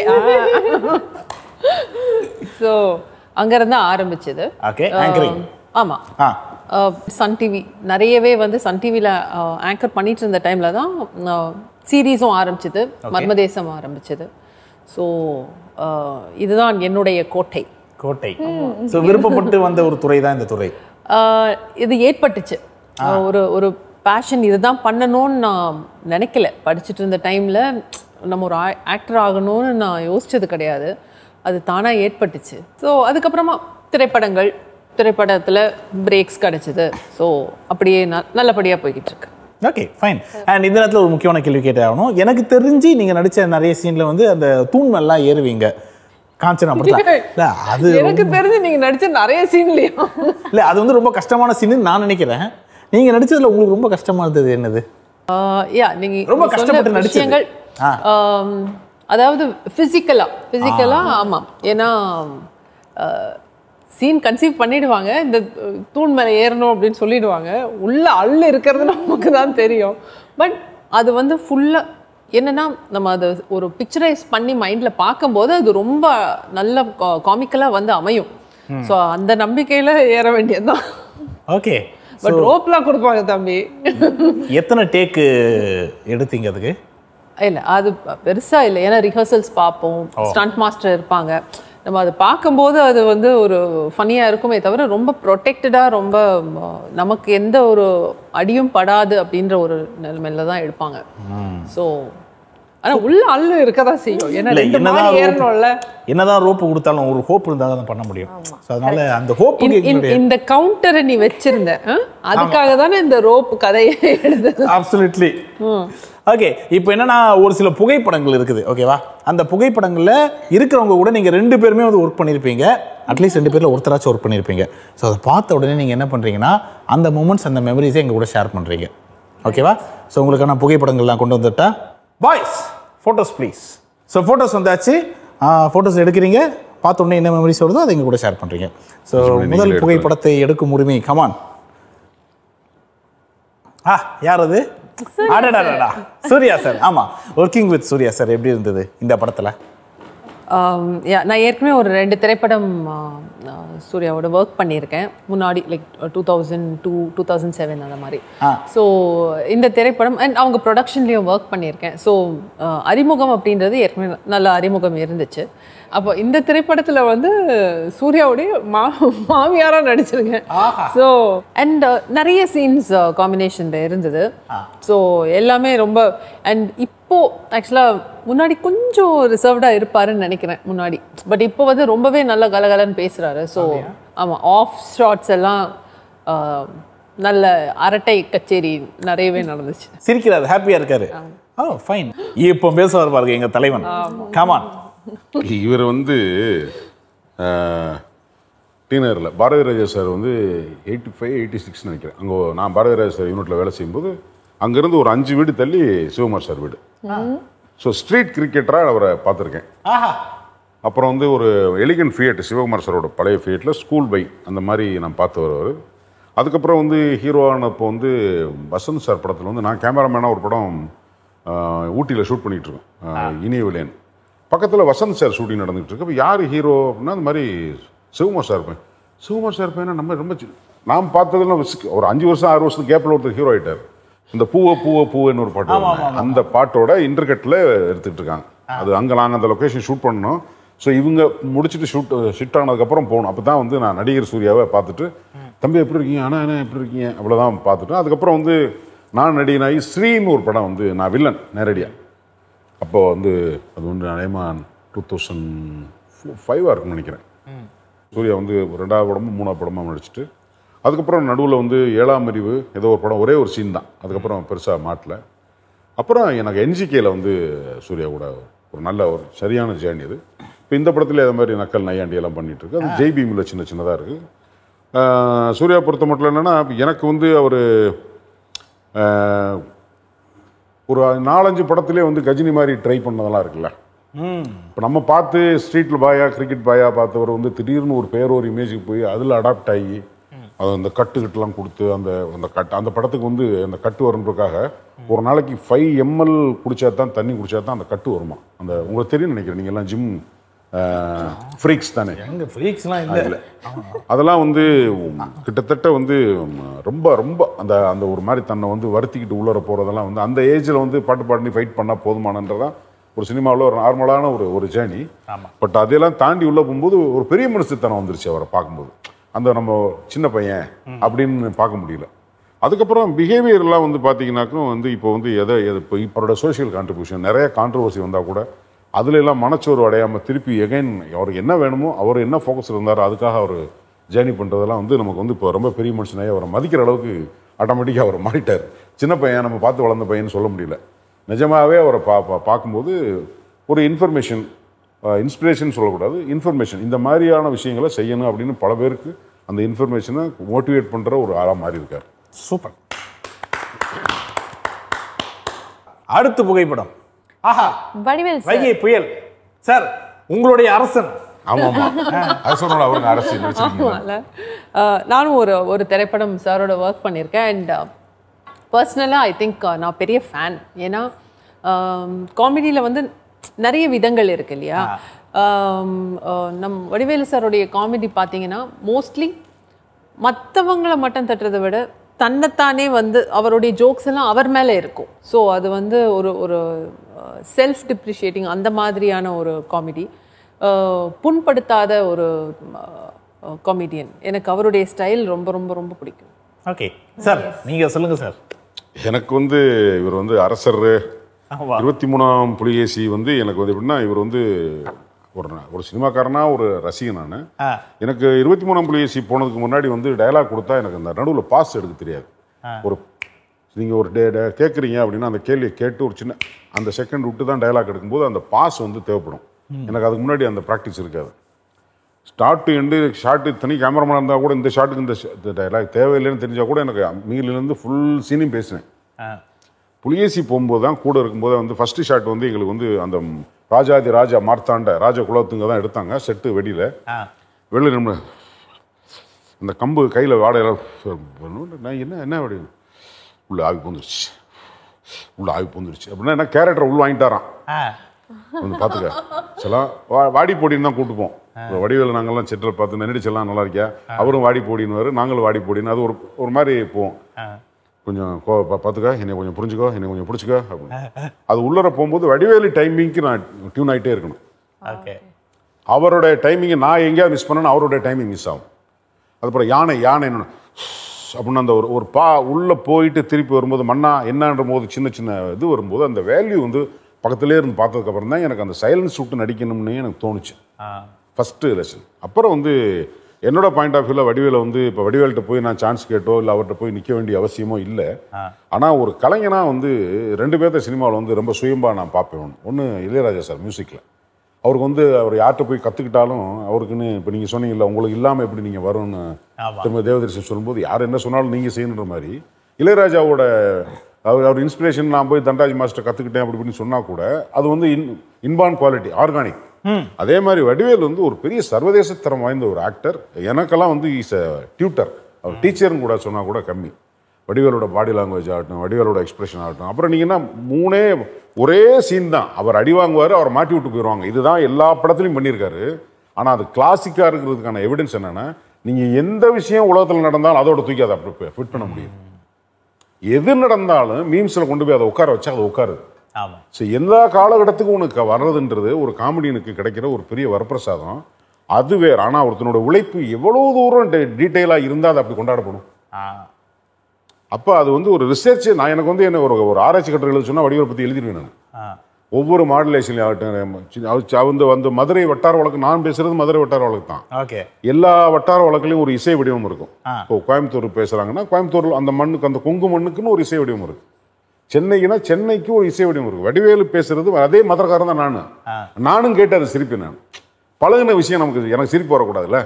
ஸோ அங்கேருந்து ஆரம்பிச்சது. Okay, anchoring. ஆமாம், சன் டிவி நிறையவே வந்து சன் டிவியில் ஆங்கர் பண்ணிட்டு இருந்த டைமில் தான் சீரீஸும் ஆரம்பிச்சது, மர்மதேசம் ஆரம்பிச்சது. ஸோ இதுதான் என்னுடைய கோட்டை. ஸோ விருப்பப்பட்டு வந்த ஒரு துறை தான் இந்த துறை. இது ஏற்பட்டுச்சு, ஒரு பேஷன், இதுதான் பண்ணணும்னு நான் நினைக்கல. படிச்சுட்டு இருந்த டைமில் நம்ம ஒரு ஆக்டர் ஆகணும்னு நான் யோசிச்சது கிடையாது. அது தானாக ஏற்பட்டுச்சு. ஸோ அதுக்கப்புறமா திரைப்படத்தில் பிரேக்ஸ் கிடச்சிது. ஸோ அப்படியே நல்லபடியாக போய்கிட்டு இருக்கு. Okay, fine. அண்ட் இந்த நேரத்தில் ஒரு முக்கியமான கேள்வி கேட்டே ஆகணும். எனக்கு தெரிஞ்சு நீங்கள் நடித்த நிறைய சீனில் வந்து அந்த தூண் மேலாம் ஏறுவீங்க. காஞ்சனா அப்படிதான். அது எனக்கு தெரிஞ்சு நீங்கள் நடித்த நிறைய சீன்லையும் இல்லை, அது வந்து ரொம்ப கஷ்டமான சீன்னு நான் நினைக்கிறேன். நீங்கள் நடித்ததில் உங்களுக்கு ரொம்ப கஷ்டமாக இருந்தது என்னது? நீங்கள் ரொம்ப கஷ்டப்பட்டு நடிச்சீங்க. அதாவது ஃபிசிக்கலா ஆமாம். ஏன்னா சீன் கன்சீவ் பண்ணிடுவாங்க, இந்த தூண் மேலே ஏறணும் அப்படின்னு சொல்லிடுவாங்க. உள்ள இருக்கிறது நமக்கு தான் தெரியும். பட் அது வந்து ஃபுல்லாக என்னென்னா நம்ம அதை ஒரு பிக்சரைஸ் பண்ணி மைண்டில் பார்க்கும்போது அது ரொம்ப நல்ல காமிக்கலாக வந்து அமையும். ஸோ அந்த நம்பிக்கையில் ஏற வேண்டியதுதான். ஓகே, பட் ரோப்லாம் கொடுப்பாங்க தம்பி. எத்தனை டேக்கு எடுத்தீங்க அதுக்கு? இல்லை, அது பெருசாக இல்லை. ஏன்னா ரிஹர்சல்ஸ் பார்ப்போம், ஸ்டண்ட் மாஸ்டர் இருப்பாங்க. நம்ம அதை பார்க்கும்போது அது வந்து ஒரு ஃபன்னியாக இருக்குமே தவிர ரொம்ப ப்ரொடெக்டடாக, ரொம்ப நமக்கு எந்த ஒரு அடியும் படாது அப்படின்ற ஒரு நிலைமையில தான் எடுப்பாங்க. ஸோ ஆனா உள்ள அல்லு இருக்கதான் செய்யும். ஏன்னா ரெண்டு மாடி ஏறணும்ல. என்னதான் ரோப் கொடுத்தாலும் ஒரு ஹோப் இருந்தா தான் பண்ண முடியும். சோ அதனால அந்த ஹோப் இந்த கவுண்டரை நீ வச்சிருந்த அதுக்காக தானே இந்த ரோப் கதையை எழுதுது. அப்சல்யூட்லி. ஓகே, இப்போ என்னன்னா ஒரு சில புகைப்படங்கள் இருக்குது ஓகேவா? அந்த புகைப்படங்கள்ல இருக்கிறவங்க கூட நீங்க 2 பேருமே வந்து ஒர்க் பண்ணியிருப்பீங்க. அட்லீஸ்ட் 2 பேர்ல ஒருத்தராச்சும் ஒர்க் பண்ணியிருப்பீங்க. ஸோ அதை பார்த்த உடனே நீங்க என்ன பண்றீங்கன்னா அந்த மூமெண்ட்ஸ் அந்த மெமரிஸை எங்க கூட ஷேர் பண்றீங்க ஓகேவா? ஸோ உங்களுக்கான புகைப்படங்கள்லாம் கொண்டு வந்துட்டா boys photos please. So photos வந்தாச்சு. ஃபோட்டோஸ் எடுக்கிறீங்க, பார்த்த உடனே என்ன மெமரிஸ் வருதோ அதை எங்க கூட ஷேர் பண்றீங்க. ஸோ முதல் புகைப்படத்தை எடுக்கும் உரிமை கமான். யார் அது? அடடா சூர்யா சார். ஆமா, ஒர்க்கிங் வித் சூர்யா சார் எப்படி இருந்தது இந்த படத்துல? நான் ஏற்கனவே ஒரு 2 திரைப்படம் சூர்யாவோட ஒர்க் பண்ணியிருக்கேன் முன்னாடி, லைக் 2002 2007 அந்த மாதிரி. ஸோ இந்த திரைப்படம் அண்ட் அவங்க ப்ரொடக்ஷன்லேயும் ஒர்க் பண்ணியிருக்கேன். ஸோ அறிமுகம் அப்படின்றது ஏற்கனவே நல்ல அறிமுகம் இருந்துச்சு. அப்போ இந்த திரைப்படத்தில் வந்து சூர்யாவுடைய மாமியாராக நடிச்சிருக்கேன். ஸோ அண்ட் நிறைய சீன்ஸ் காம்பினேஷனில் இருந்தது. ஸோ எல்லாமே ரொம்ப அண்ட் இப்போ ஆக்சுவலாக முன்னாடி கொஞ்சம் ரிசர்வ்டாக இருப்பாருன்னு நினைக்கிறேன் முன்னாடி. பட் இப்போ வந்து ரொம்பவே நல்ல கலகலன்னு பேசுகிறாரு. ஸோ ஆமாம், ஆஃப் ஷாட்ஸ் எல்லாம் நல்ல அரட்டை கச்சேரி நிறையவே நடந்துச்சு. சிரிக்கிறாரு, ஹாப்பியாக இருக்காரு. ஃபைன். இப்போ பேசுவார் பாருங்க எங்கள் தலைவன். கமான். இவர் வந்து டீனரில் பாரதி ராஜா சார் வந்து 85 86 நினைக்கிறேன். அங்கே நான் பாரதி ராஜா சார் யூனிட்டில் வேலை செய்யும்போது அங்கேருந்து ஒரு 5 வீடு தள்ளி சிவகுமார் சார் வீடு. ஸோ ஸ்ட்ரீட் கிரிக்கெட்டராக அவரை பார்த்துருக்கேன். அப்புறம் வந்து ஒரு எலிகன்ட் ஃபியட், சிவகுமார் சாரோட பழைய ஃபியட்டில் ஸ்கூல் பை அந்த மாதிரி நான் பார்த்து வருவார். அதுக்கப்புறம் வந்து ஹீரோவானப்போ வந்து வசந்த் சார் படத்தில் வந்து நான் கேமராமேனாக ஒரு படம் ஊட்டியில் ஷூட் பண்ணிகிட்டு இருக்கேன், இனியவிலேன். பக்கத்தில் வசந்த் சார் ஷூட்டிங் நடந்துகிட்டு இருக்கு. இப்போ யார் ஹீரோ அப்படின்னா அந்த மாதிரி சிவகுமார் சார் இருப்பேன். சிவகுமார் சார் இருப்பேன்னா நம்ம ரொம்ப நாம் பார்த்ததெல்லாம் ஒரு 5 வருஷம் 6 வருஷத்துக்கு கேப்பில் ஒருத்தர் ஹீரோ ஆகிட்டார். இந்த பூவைன்னு ஒரு பாட்டு, அந்த பாட்டோட இன்டர்கட்டில் எடுத்துகிட்டு இருக்காங்க. அது அங்கே நாங்கள் அந்த லொக்கேஷன் ஷூட் பண்ணோம். ஸோ இவங்க முடிச்சுட்டு ஷிஃப்ட் ஆனதுக்கப்புறம் போகணும். அப்போ தான் வந்து நான் நடிகர் சூர்யாவை பார்த்துட்டு தம்பி எப்படி இருக்கீங்க, அண்ணா எப்படி இருக்கீங்க அவ்வளோதான் பார்த்துட்டு அதுக்கப்புறம் வந்து நான் நடிகனாகி ஸ்ரீன்னு ஒரு படம் வந்து நான் வில்லன் நேரடியாக. அப்போது வந்து அது வந்து நினைமான் 2005 இருக்குன்னு நினைக்கிறேன். சூர்யா வந்து 2வது படமும் 3வது படமும் நடிச்சிட்டு அதுக்கப்புறம் நடுவில் வந்து 7ஆம் அறிவு ஏதோ ஒரு படம், ஒரே ஒரு சீன் தான், அதுக்கப்புறம் பெருசாக மாட்டல. அப்புறம் எனக்கு என்ஜிகேயில் வந்து சூர்யா கூட ஒரு நல்ல ஒரு சரியான ஜேர்னி அது. இப்போ இந்த படத்தில் அதே மாதிரி நக்கல் நையாண்டி எல்லாம் பண்ணிகிட்டு இருக்கு. அது ஜெய்பீமில் சின்னதாக இருக்குது. சூர்யா பொறுத்த மட்டும் என்னென்னா எனக்கு வந்து அவர் ஒரு 4-5 படத்துலேயே வந்து கஜினி மாதிரி ட்ரை பண்ணதெல்லாம் இருக்குல்ல. இப்போ நம்ம பார்த்து ஸ்ட்ரீட்டில் பாயா கிரிக்கெட் பாயா பார்த்தவர் வந்து திடீர்னு ஒரு பேர் ஒரு இமேஜுக்கு போய் அதில் அடாப்ட் ஆகி அது அந்த கட்டுக்கிட்டலாம் கொடுத்து அந்த படத்துக்கு வந்து அந்த கட்டு வரன்றதுக்காக ஒரு நாளைக்கு 5 ml குடிச்சா தான், தண்ணி குடிச்சா தான் அந்த கட்டு வருமா. அந்த உங்களுக்கு தெரியும் நினைக்கிறேன், நீங்கள் எல்லாம் ஜிம் ஃப்ரீக்ஸ் தானே? ஃப்ரீக்ஸ்லாம் இல்லை, அதெல்லாம் வந்து கிட்டத்தட்ட வந்து ரொம்ப ரொம்ப அந்த அந்த ஒரு மாதிரி தன்னை வந்து வருத்திக்கிட்டு உள்ளர போகிறதெல்லாம் வந்து அந்த ஏஜில் வந்து பாட்டு ஃபைட் பண்ணால் போதுமானன்றதான் ஒரு சினிமாவில் ஒரு நார்மலான ஒரு ஜேர்னி. பட் அதையெல்லாம் தாண்டி உள்ளே போகும்போது ஒரு பெரிய மனுஷத்தனம் வந்துருச்சு அவரை பார்க்கும்போது. அந்த நம்ம சின்ன பையன் அப்படின்னு பார்க்க முடியல. அதுக்கப்புறம் பிஹேவியர்லாம் வந்து பார்த்தீங்கன்னாக்கும் வந்து இப்போ வந்து இப்போ அவரோட சோஷியல் கான்ட்ரிபியூஷன் நிறைய கான்ட்ரவர்சி வந்தால் கூட அதுல எல்லாம் மனச்சோர்வு அடையாமல் திருப்பி எகைன் அவருக்கு என்ன வேணுமோ, அவர் என்ன ஃபோக்கஸ் இருந்தாரோ அதுக்காக அவர் ஜேர்னி பண்ணுறதெல்லாம் வந்து நமக்கு வந்து இப்போ ரொம்ப பெரிய மனுஷனாக அவரை மதிக்கிற அளவுக்கு ஆட்டோமேட்டிக்காக அவர் மாறிட்டார். சின்ன பையன் நம்ம பார்த்து வளர்ந்த பையன்னு சொல்ல முடியல. நிஜமாகவே அவரை பார்க்கும்போது ஒரு இன்ஃபர்மேஷன், இன்ஸ்பிரேஷன் சொல்லக்கூடாது, இன்ஃபர்மேஷன், இந்த மாதிரியான விஷயங்களை செய்யணும் அப்படின்னு பல பேருக்கு அந்த இன்ஃபர்மேஷனை மோட்டிவேட் பண்ணுற ஒரு ஆளாக மாறி இருக்கார். சூப்பர். அடுத்த புகைப்படம். ஆஹா, வடிவேல் வைகை புயல் சார், உங்களுடைய அரசன். ஆமாம், அரசனோட அவருக்கு அரசியல். நானும் ஒரு திரைப்படம் சாரோட ஒர்க் பண்ணியிருக்கேன். அண்ட் பர்சனலாக ஐ திங்க் நான் பெரிய ஃபேன். ஏன்னா காமெடியில் வந்து நிறைய விதங்கள் இருக்கு இல்லையா. வடிவேலு சாருடைய காமெடி பார்த்தீங்கன்னா மோஸ்ட்லி மற்றவங்களை மட்டும் தட்டுறதை விட தன்னைத்தானே வந்து அவருடைய ஜோக்ஸ் எல்லாம் அவர் மேலே இருக்கும். ஸோ அது வந்து ஒரு செல்ஃப் டிப்ரிஷியேட்டிங் அந்த மாதிரியான ஒரு காமெடி, புண்படுத்தாத ஒரு காமெடியன். எனக்கு அவருடைய ஸ்டைல் ரொம்ப ரொம்ப ரொம்ப பிடிக்கும். ஓகே சார், நீங்கள் சொல்லுங்கள் சார். எனக்கு வந்து இவர் வந்து அரசர், 23ஆம் புலிகேசி வந்து எனக்கு வந்து எப்படின்னா இவர் வந்து ஒரு சினிமாக்காரனா ஒரு ரசிகன் நான். எனக்கு 23ஆம் புலிகேசி போனதுக்கு முன்னாடி வந்து டயலாக் கொடுத்தா எனக்கு அந்த நடுவில் பாஸ் எடுக்க தெரியாது. ஒரு நீங்கள் ஒரு கேட்குறீங்க அப்படின்னா அந்த கேள்வியை கேட்டு ஒரு சின்ன அந்த செகண்ட் விட்டு தான் டயலாக் எடுக்கும்போது அந்த பாஸ் வந்து தேவைப்படும். எனக்கு அதுக்கு முன்னாடி அந்த ப்ராக்டிஸ் இருக்காது. ஸ்டார்ட் டு எண்டு ஷார்ட்டு தனி கேமராமேன் இருந்தால் கூட இந்த ஷார்ட்டுக்கு இந்த டயலாக் தேவையில்லைன்னு தெரிஞ்சால் கூட எனக்கு மீலிலேருந்து ஃபுல் சீனையும் பேசினேன். புலிகேசி போகும்போது தான் கூட இருக்கும்போது வந்து ஃபஸ்ட்டு ஷாட் வந்து எங்களுக்கு வந்து அந்த ராஜாதி ராஜா மார்த்தாண்ட ராஜ குலத்துங்க தான் எடுத்தாங்க செட்டு வெளியில். வெளியில் நம்ம அந்த கம்பு கையில் வாடையெல்லாம் நான் என்ன அப்படி உள்ள ஆவி பூந்துருச்சு அப்படின்னா என்ன கேரக்டரை உள்ள வாங்கிட்டாரான் வந்து பார்த்துக்க சிலாம் வாடி போடின்னு தான் கூப்பிட்டுப்போம். வடிவேல நாங்கள்லாம் செட்டில் பார்த்து நெடிச்செல்லாம் நல்லா இருக்கியா அவரும் வாடி போடின்னு நாங்களும் வாடி போடின்னு அது ஒரு மாதிரி போவோம். கொஞ்சம் பார்த்துக்க என்னை கொஞ்சம் புரிஞ்சுக்கோ என்னை கொஞ்சம் பிடிச்சிக்கோ அப்படின்னு அது உள்ளர போகும்போது வடிவேலு டைமிங்க்கு நான் டியூன் ஆகிட்டே இருக்கணும். அவருடைய டைமிங்கை நான் எங்கேயாவது மிஸ் பண்ணேன்னா அவருடைய டைமிங் மிஸ் ஆகும். அதுக்கப்புறம் யானை என்ன அப்படின்னு அந்த ஒரு உள்ளே போயிட்டு திருப்பி வரும்போது மண்ணா என்னன்ற போது சின்ன சின்ன இது வரும்போது அந்த வேல்யூ வந்து பக்கத்துலேயே இருந்து பார்த்ததுக்கப்புறம் தான் எனக்கு அந்த சைலன்ஸ் விட்டு நடிக்கணும்னு எனக்கு தோணுச்சு ஃபஸ்ட்டு லெசன். அப்புறம் வந்து என்னோட பாயிண்ட் ஆஃப் வியூவில் வடிவேல வந்து இப்போ வடிவேல்கிட்ட போய் நான் சான்ஸ் கேட்டோ இல்லை அவர்கிட்ட போய் நிற்க வேண்டிய அவசியமோ இல்லை. ஆனால் ஒரு கலைஞனாக வந்து 2 பேர்த்த சினிமாவில் வந்து ரொம்ப சுயம்பாக நான் பார்ப்பேன். ஒன்று இளையராஜா சார் மியூசிக்கில் அவருக்கு வந்து அவர் யார்கிட்ட போய் கற்றுக்கிட்டாலும் அவருக்குன்னு இப்போ நீங்கள் சொன்னீங்கல்ல உங்களுக்கு இல்லாமல் எப்படி நீங்கள் வரும்னு திரும்ப தேவதர்ஷினி சொல்லும்போது யார் என்ன சொன்னாலும் நீங்கள் செய்யணுன்ற மாதிரி இளையராஜாவோட அவர் இன்ஸ்பிரேஷன் நான் போய் தண்டராஜ் மாஸ்டர் கற்றுக்கிட்டேன் அப்படி இப்படின்னு சொன்னால் கூட அது வந்து இன்பான் குவாலிட்டி ஆர்கானிக். அதே மாதிரி வடிவேல் வந்து ஒரு பெரிய சர்வதேச தரம் வாய்ந்த ஒரு ஆக்டர். எனக்கெல்லாம் வந்து இஸ் அ டியூட்டர். அவர் டீச்சர்னு கூட சொன்னால் கூட கம்மி. வடிவேலோட பாடி லாங்குவேஜ் ஆகட்டும் வடிவேலோட எக்ஸ்பிரஷன் ஆகட்டும். அப்புறம் நீங்கள் என்ன 3 ஒரே சீன் தான். அவர் அடி வாங்குவார் அவரை மாட்டி விட்டு போயிடுவாங்க. இதுதான் எல்லா படத்துலையும் பண்ணியிருக்காரு. ஆனால் அது கிளாசிக்காக இருக்கிறதுக்கான எவிடன்ஸ் என்னென்னா நீங்கள் எந்த விஷயம் உலகத்தில் நடந்தாலும் அதோட தூக்கி அதை அப்படி ஃபிட் பண்ண முடியும். எது நடந்தாலும் மீம்ஸில் கொண்டு போய் அதை உட்கார வச்சா அது உட்காருது. ஸோ எல்லா காலகட்டத்துக்கும் உனக்கு வர்றதுன்றது ஒரு காமெடியனுக்கு கிடைக்கிற ஒரு பெரிய வரப்பிரசாதம். அது வேறு. ஆனால் ஒருத்தனோட உழைப்பு எவ்வளோ தூரம் டீட்டெயிலாக இருந்தால் அது அப்படி கொண்டாடப்படும். அப்போ அது வந்து ஒரு ரிசர்ச். நான் எனக்கு வந்து என்ன ஒரு ஆராய்ச்சி கட்டுரை எழுத சொன்னால் வடிவேலை பற்றி எழுதிடுவேன் நான். ஒவ்வொரு மாடுலேஷன்லையும் ஆகட்டும் வந்து மதுரை வட்டார வழக்கு நான் பேசுறது மதுரை வட்டார வழக்கு தான். எல்லா வட்டார வழக்குலையும் ஒரு இசை வடிவம் இருக்கும். இப்போ கோயம்புத்தூர் பேசுகிறாங்கன்னா கோயம்புத்தூர் அந்த மண்ணுக்கு அந்த கொங்கு மண்ணுக்குன்னு ஒரு இசை வடிவம் இருக்கு. சென்னைக்குன்னா சென்னைக்கு ஒரு இசை வடிவம் இருக்கு. வடிவேலு பேசுறது அதே மதுரக்காரன் தான். நானும் கேட்டு அதை சிரிப்பேன். நான் பழகின விஷயம் எனக்கு சிரிப்பு வரக்கூடாதுல்ல.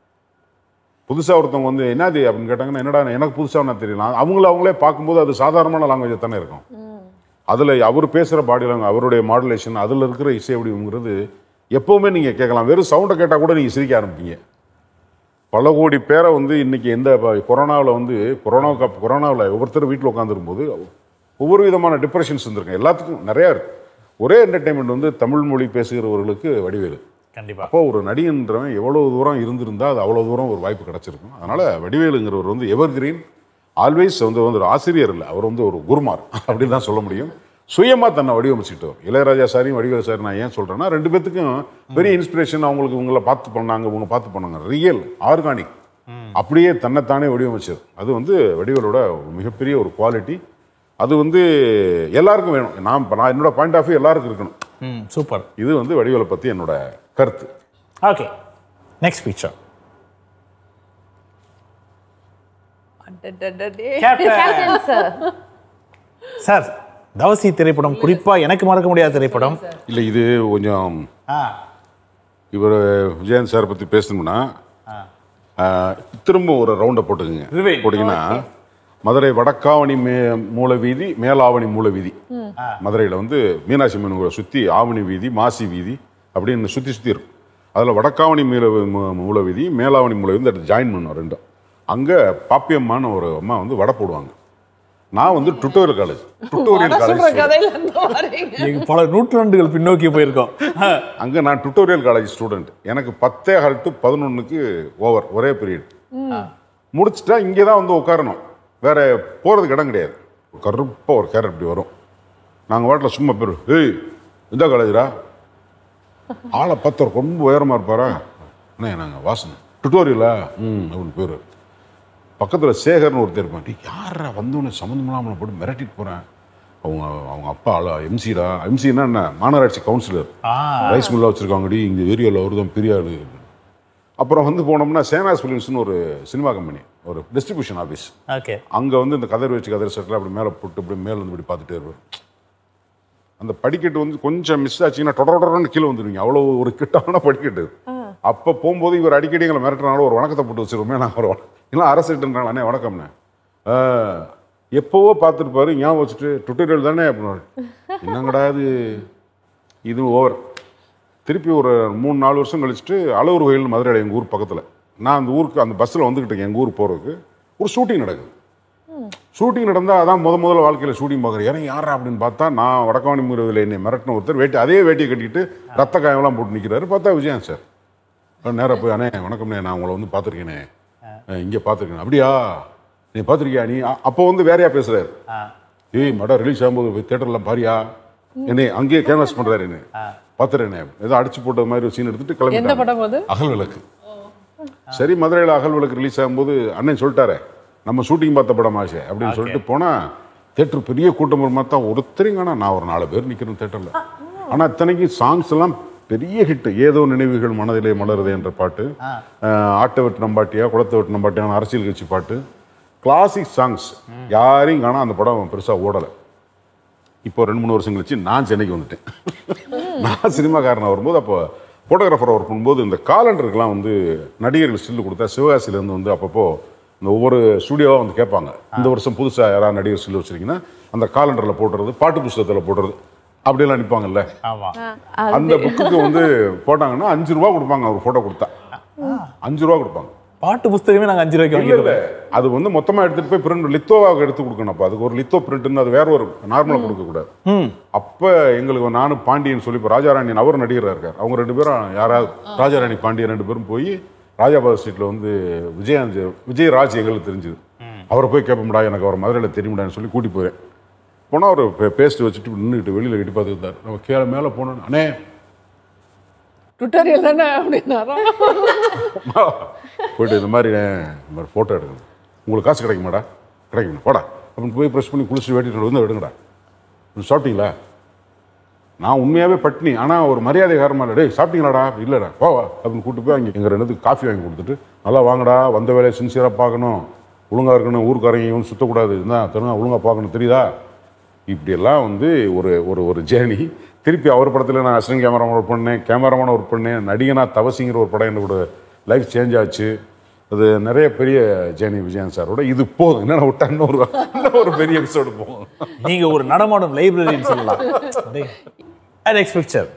புதுசாக ஒருத்தவங்க வந்து என்னது அப்படின்னு கேட்டாங்கன்னா என்னடா எனக்கு புதுசாக என்ன தெரியல. அவங்களே பார்க்கும்போது அது சாதாரணமான லாங்குவேஜ் தானே இருக்கும். அதில் அவர் பேசுகிற பாடி லாங்குவேஜ் அவருடைய மாடுலேஷன் அதில் இருக்கிற இசை வடிவங்கிறது எப்போவுமே நீங்கள் கேட்கலாம். வெறும் சவுண்டை கேட்டால் கூட நீங்கள் சிரிக்க ஆரம்பிப்பீங்க. பல கோடி பேரை வந்து இன்றைக்கி எந்த கொரோனாவில் வந்து கொரோனாவில் ஒவ்வொருத்தர் வீட்டில் உட்காந்துருக்கும்போது ஒவ்வொரு விதமான டிப்ரெஷன்ஸ் இருந்திருக்கேன். எல்லாத்துக்கும் நிறையா இருக்குது. ஒரே என்டர்டெயின்மெண்ட் வந்து தமிழ் மொழி பேசுகிறவர்களுக்கு வடிவேலு. கண்டிப்பாக. அப்போ ஒரு நடிகன்றவன் எவ்வளோ தூரம் இருந்திருந்தால் அது அவ்வளோ தூரம் ஒரு வாய்ப்பு கிடச்சிருக்கும். அதனால் வடிவேலுங்கிறவர் வந்து எவர் கிரீன் ஆல்வேஸ் வந்து ஒரு ஆசிரியர் இல்லை, அவர் வந்து ஒரு குருமார் அப்படின்னு தான் சொல்ல முடியும். சுயமாக தன்னை வடிவமைச்சுக்கிட்டவர். இளையராஜா சாரியும் வடிவேலு சார் நான் ஏன் சொல்கிறேன்னா 2 பேத்துக்கும் பெரிய இன்ஸ்பிரேஷன். அவங்களுக்கு இவங்களை பார்த்து பண்ணாங்க இவங்க பார்த்து பண்ணாங்க. ரியல் ஆர்கானிக் அப்படியே தன்னைத்தானே வடிவமைச்சது. அது வந்து வடிவேலோட மிகப்பெரிய ஒரு குவாலிட்டி. அது வந்து எல்லாருக்கும் வேணும். நான் என்னோட பாயிண்ட் ஆஃப் வியூ எல்லாருக்கும் இருக்கணும். சூப்பர். இது வந்து வடிவேலை பற்றி என்னோட கருத்து. Okay, next picture. சார், தவசி திரைப்படம் குறிப்பா எனக்கு மறக்க முடியாத திரைப்படம். இல்லை, இது கொஞ்சம் இவர் விஜயன் சார் பற்றி பேசணும்னா திரும்ப ஒரு ரவுண்டை போட்டுங்கன்னா மதுரை வடக்காவணி மூல வீதி மேலாவணி மூல வீதி. மதுரையில் வந்து மீனாட்சி அம்மன் சுற்றி ஆவணி வீதி மாசி வீதி அப்படின்னு சுற்றி இருக்கும். அதில் வடக்காவணி மூல வீதி மேலாவணி மூல வீதி அடுத்து ஜாயின் பண்ணுவோம் ரெண்டும். அங்கே பாப்பியம்மான்னு ஒரு அம்மா வந்து வடை போடுவாங்க. நான் வந்து டுட்டோரியல் காலேஜ் பல நூற்றாண்டுகள் பின்னோக்கி போயிருக்கோம். அங்கே நான் டுட்டோரியல் காலேஜ் ஸ்டூடெண்ட். எனக்கு 10:15 to 11 ஓவர் ஒரே பீரியட் முடிச்சுட்டா இங்கே தான் வந்து உட்காரணும். வேற போகிறதுக்கு இடம் கிடையாது. கருப்பாக ஒரு கேரட் இப்படி வரும். நாங்கள் வாட்டில் சும்மா பேர் ஏய் இந்த காலேஜரா ஆளை 10 ரொம்ப உயரமாக இருப்பாரா அண்ணே நாங்கள் வாசனை டுட்டோரியலா அப்படின்னு பேர். பக்கத்தில் சேகர்னு ஒருத்தர் இருப்பான். யாரா வந்தோடனே சம்மந்தமில்லாமல் போட்டு மிரட்டிட்டு போகிறேன். அவங்க அப்பா எம்சிடா, எம்சின்னா என்ன, மாநகராட்சி கவுன்சிலர், ரைஸ் மில்லாக வச்சுருக்காங்கடி இங்கே ஏரியாவில் அவர் தான் பெரிய ஆளு. அப்புறம் வந்து போனோம்னா சேனாஸ் ஃபிலிம்ஸ்னு ஒரு சினிமா கம்பெனி, ஒரு டிஸ்ட்ரிபியூஷன் ஆஃபீஸ். ஓகே. அங்கே வந்து இந்த கதர் வச்சு கதர் செட்டில் அப்படி மேலே போட்டு இப்படி மேலே வந்து இப்படி பார்த்துட்டே இருப்பார். அந்த படிக்கட்டு வந்து கொஞ்சம் மிஸ் ஆச்சுன்னா தொடர்ந்து கீழே வந்துடுவீங்க, அவ்வளோ ஒரு கிட்டமான படிக்கட்டு. அப்போ போகும்போது இவர் அடிக்கடி எங்களை மிரட்டுறனால ஒரு வணக்கத்தை போட்டு வச்சிருவோமே. நான் ஒரு இல்லை அரசுட்டுன்றாங்க, அண்ணே வணக்கம்ண்ணே. எப்போவோ பார்த்துருப்பாரு, ஞாபகம் வச்சுட்டு டுட்டோரியல் தானே அப்படின்னு. என்னங்கடா இது ஓவர். திருப்பி ஒரு 3-4 வருஷம் கழிச்சுட்டு அளவுர் கோயில் மதுரையில் எங்கள் ஊர் பக்கத்தில், நான் அந்த ஊருக்கு அந்த பஸ்ஸில் வந்துக்கிட்டேன். எங்கள் ஊர் போகிறதுக்கு ஒரு ஷூட்டிங் நடக்குது. ஷூட்டிங் நடந்தால் அதான் முதல்ல வாழ்க்கையில் ஷூட்டிங் பார்க்குறேன். ஏன்னா யாரா அப்படின்னு பார்த்தா நான் வடக்காணி முறையில் என்னை மிரட்டின ஒருத்தர் அதே வேட்டியை கட்டிக்கிட்டு ரத்த காயம்லாம் போட்டு நிற்கிறாரு. பார்த்தா விஜயன் சார். நேராக போய், அண்ணே வணக்கம்ண்ணே, நான் உங்களை வந்து பார்த்துருக்கேனே, இங்கே பார்த்துருக்கேன். அப்படியா, நீ பார்த்துருக்கியா நீ? அப்போ வந்து வேறையா பேசுகிறாரு. ஏய் மடம் ரிலீஸ் ஆகும்போது தேட்டர்லாம் பாரியா, என்னை அங்கேயே கேன்வாஸ் பண்ணுறாரு. என்ன பார்த்துறேனே, ஏதோ அடிச்சு போட்ட மாதிரி ஒரு சீன் எடுத்துட்டு கிளம்பி அகல் விளக்கு. சரி, மதுரையில் அகல் விளக்கு ரிலீஸ் ஆகும்போது அண்ணன் சொல்லிட்டாரே, நம்ம ஷூட்டிங் பார்த்த படம் ஆச்சு அப்படின்னு சொல்லிட்டு போனால் தேட்டர் பெரிய கூட்டம் மாதிரி தான் ஒருத்தரிங்கன்னா நான் ஒரு 4 பேர் நிற்கிறேன் தேட்டரில். ஆனால் இத்தனைக்கு சாங்ஸ் எல்லாம் பெரிய ஹிட்டு. ஏதோ நினைவுகள் மனதிலே மலருதே என்ற பாட்டு, ஆட்டை வெட்டு நம்பாட்டியா, குளத்தை வெட்டு நம்பாட்டியான அரசியல் கட்சி பாட்டு, கிளாசிக் சாங்ஸ். யாரையும் காணா அந்த படம் பெருசாக ஓடலை. இப்போ 2-3 வருஷம் கழிச்சு நான் சென்னைக்கு வந்துட்டேன். நான் சினிமாக்காரனாக வரும்போது அப்போ ஃபோட்டோகிராஃபராக ஒர்க் பண்ணும்போது இந்த காலண்டருக்கெலாம் வந்து நடிகர்கள் ஸ்டில்லு கொடுத்தா சிவகாசிலேருந்து வந்து அப்பப்போ இந்த ஒவ்வொரு ஸ்டுடியோவாக வந்து கேட்பாங்க, இந்த வருஷம் புதுசாக யாராவது நடிகர் ஸ்டில் வச்சுருக்கீங்கன்னா அந்த காலண்டரில் போடுறது, பாட்டு புஸ்தகத்தில் போடுறது அப்படியெல்லாம் நிற்பாங்கல்ல. அந்த புக்குக்கு வந்து போட்டாங்கன்னா 5 ரூபா கொடுப்பாங்க. ஒரு ஃபோட்டோ கொடுத்தா 5 ரூபா கொடுப்பாங்க. பாட்டு புஸ்தகமே நாங்கள் 5 ரூபாய்க்கு வாங்கிடுவோம். அது வந்து மொத்தமாக எடுத்துகிட்டு போய் பிரிண்ட் லித்தோவாக எடுத்து கொடுக்கணும். அப்போ அதுக்கு ஒரு லித்தோ பிரிண்ட்னு அது வேற ஒரு நார்மலாக கொடுக்கக்கூடாது. அப்போ எங்களுக்கு நானும் பாண்டியன் சொல்லி இப்போ ராஜாராணியன் அவர் நடிகராக இருக்கார். அவங்க 2 பேரும் யாராவது ராஜாராணி பாண்டியன் 2 பேரும் போய் ராஜாபாத் ஸ்ட்ரீட்டில் வந்து விஜயராஜ் எங்களுக்கு தெரிஞ்சுது. அவரை போய் கேட்போம்டா, எனக்கு அவர் மதுரையில் தெரியும்டான்னு சொல்லி கூட்டி போகிறேன். போனால் அவர் பேஸ்ட் வச்சுட்டு நின்றுக்கிட்டு வெளியில் கட்டி பார்த்துக்கிட்டார். நம்ம கீழே மேலே போனோன்னு, அண்ணே டுட்டோரியல் தானே அப்படின்னாரா? போய்ட்டு இந்த மாதிரி ஃபோட்டோ எடுக்கணும், உங்களுக்கு காசு கிடைக்குமாடா? கிடைக்கும் போடா அப்படின்னு போய் ப்ரெஷ் பண்ணி குளிச்சு வேட்டிட்டு வந்து எடுங்கடா. சாப்பிட்டீங்களா? நான் உண்மையாகவே பட்னி, ஆனால் ஒரு மரியாதை காரணமாக டேய் சாப்பிட்டீங்களாடா? இல்லைடா போவா அப்படின்னு கூப்பிட்டு போய் அங்கே எங்கள் 2 காஃபி வாங்கி கொடுத்துட்டு, நல்லா வாங்கடா, வந்த வேலையை சின்சியராக பார்க்கணும், ஒழுங்காக இருக்கணும், ஊருக்காரங்க ஒன்றும் சுற்றக்கூடாது, இதுதான் தருணா ஒழுங்காக பார்க்கணும் தெரியுதா? இப்படியெல்லாம் வந்து ஒரு ஒரு ஒரு ஜேர்னி. திருப்பி அவர் படத்தில் நான் அசிஸ்டன்ட் கேமராமேன் ஒர்க் பண்ணேன், கேமராமேன் ஒர்க் பண்ணேன், நடிகனா தவசிங்கிற ஒரு படம் என்னோட லைஃப் சேஞ்ச் ஆச்சு. அது நிறைய பெரிய ஜேர்னி விஜயன் சாரோட. இது போதும், என்னென்ன விட்டா இன்னொரு பெரிய எபிசோடு போகும். நீங்கள் ஒரு நடமாடும் லைப்ரரின்னு சொல்லலாம். Next picture.